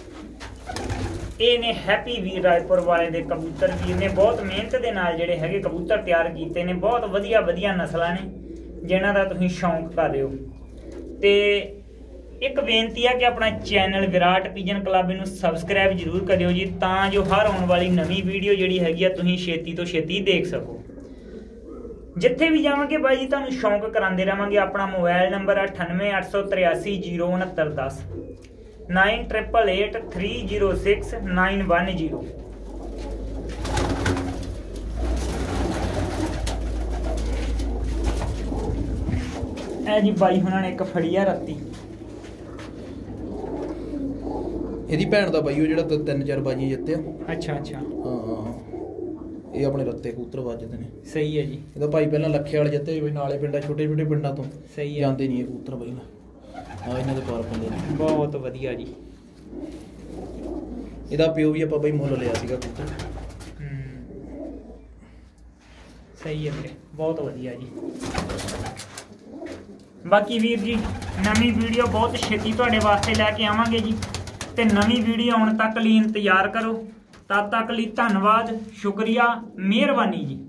ਇਹ ਨੇ ਹੈਪੀ ਵੀਰ ਰਾਏਪੁਰ ਵਾਲੇ ਦੇ ਕਬੂਤਰ। ਵੀਰ ਨੇ ਬਹੁਤ ਮਿਹਨਤ ਦੇ ਨਾਲ ਜਿਹੜੇ ਹੈਗੇ ਕਬੂਤਰ ਤਿਆਰ ਕੀਤੇ ਨੇ, ਬਹੁਤ ਵਧੀਆ ਵਧੀਆ ਨਸਲਾਂ ਨੇ ਜਿਨ੍ਹਾਂ ਦਾ ਤੁਸੀਂ ਸ਼ੌਂਕ ਕਰ ਰਹੇ ਹੋ। ਤੇ ਇੱਕ ਬੇਨਤੀ ਆ ਕਿ ਆਪਣਾ ਚੈਨਲ ਵਿਰਾਟ ਪਿਜਨ ਕਲੱਬ ਨੂੰ ਸਬਸਕ੍ਰਾਈਬ ਜ਼ਰੂਰ ਕਰਿਓ ਜੀ, ਤਾਂ ਜੋ ਹਰ ਆਉਣ ਵਾਲੀ ਨਵੀਂ ਵੀਡੀਓ ਜਿਹੜੀ ਹੈਗੀ ਆ ਤੁਸੀਂ ਛੇਤੀ ਤੋਂ ਛੇਤੀ ਦੇਖ ਸਕੋ। ਜਿੱਥੇ ਵੀ ਜਾਵਾਂਗੇ ਬਾਈ ਜੀ ਤੁਹਾਨੂੰ ਸ਼ੌਂਕ ਕਰਾਉਂਦੇ ਰਹਾਂਗੇ। ਆਪਣਾ ਮੋਬਾਈਲ ਨੰਬਰ ਹੈ ਅਠਾਨਵੇਂ ਅੱਠ ਸੌ ਤਰਿਆਸੀ ਜੀਰੋ ਉਣਹੱਤਰ ਦਸ, nine triple eight three zero six nine one zero. ਇਹ ਜੀ ਬਾਈ ਹੁਣਾਂ ਨੇ ਇੱਕ ਫੜੀ ਆ ਰੱਤੀ। ਇਹਦੀ ਭੈਣ ਦਾ ਬਾਈ ਉਹ ਜਿਹੜਾ ਤਿੰਨ ਚਾਰ ਬਾਜੀਆਂ ਜਿੱਤਿਆ। ਅੱਛਾ ਅੱਛਾ। ਹਾਂ ਇਹ ਆਪਣੇ ਰੱਤੇ ਕਬੂਤਰ ਵੱਜਦੇ ਨੇ। ਸਹੀ ਹੈ ਜੀ। ਇਹਦਾ ਭਾਈ ਪਹਿਲਾਂ ਲੱਖੇ ਵਾਲੇ ਜਿੱਤੇ ਬਈ, ਨਾਲੇ ਪਿੰਡਾਂ ਛੋਟੇ ਛੋਟੇ ਪਿੰਡਾਂ ਤੋਂ ਸਹੀ ਹੈ ਜਾਂਦੇ ਨਹੀਂ ਇਹ ਕਬੂਤਰ ਬਾਈ ਨਾ। ਹਾਂ ਇਹਨਾਂ ਦੇ ਪਾਰ ਪੰਦੇ ਨੇ। ਬਹੁਤ ਵਧੀਆ ਜੀ। ਇਹਦਾ ਪਿਓ ਵੀ ਆਪਾਂ ਬਾਈ ਮੁੱਲ ਲਿਆ ਸੀਗਾ ਕਬੂਤਰ। ਸਹੀ ਹੈ ਵੀਰੇ, ਬਹੁਤ ਵਧੀਆ ਜੀ। ਬਾਕੀ ਵੀਰ ਜੀ ਨਵੀਂ ਵੀਡੀਓ ਬਹੁਤ ਛੇਤੀ ਤੁਹਾਡੇ ਵਾਸਤੇ ਲੈ ਕੇ ਆਵਾਂਗੇ ਜੀ, ਤੇ ਨਵੀਂ ਵੀਡੀਓ ਆਉਣ ਤੱਕ ਲਈ ਇੰਤਜ਼ਾਰ ਕਰੋ। ਤਦ ਤੱਕ ਲਈ ਧੰਨਵਾਦ, ਸ਼ੁਕਰੀਆ, ਮਿਹਰਬਾਨੀ ਜੀ।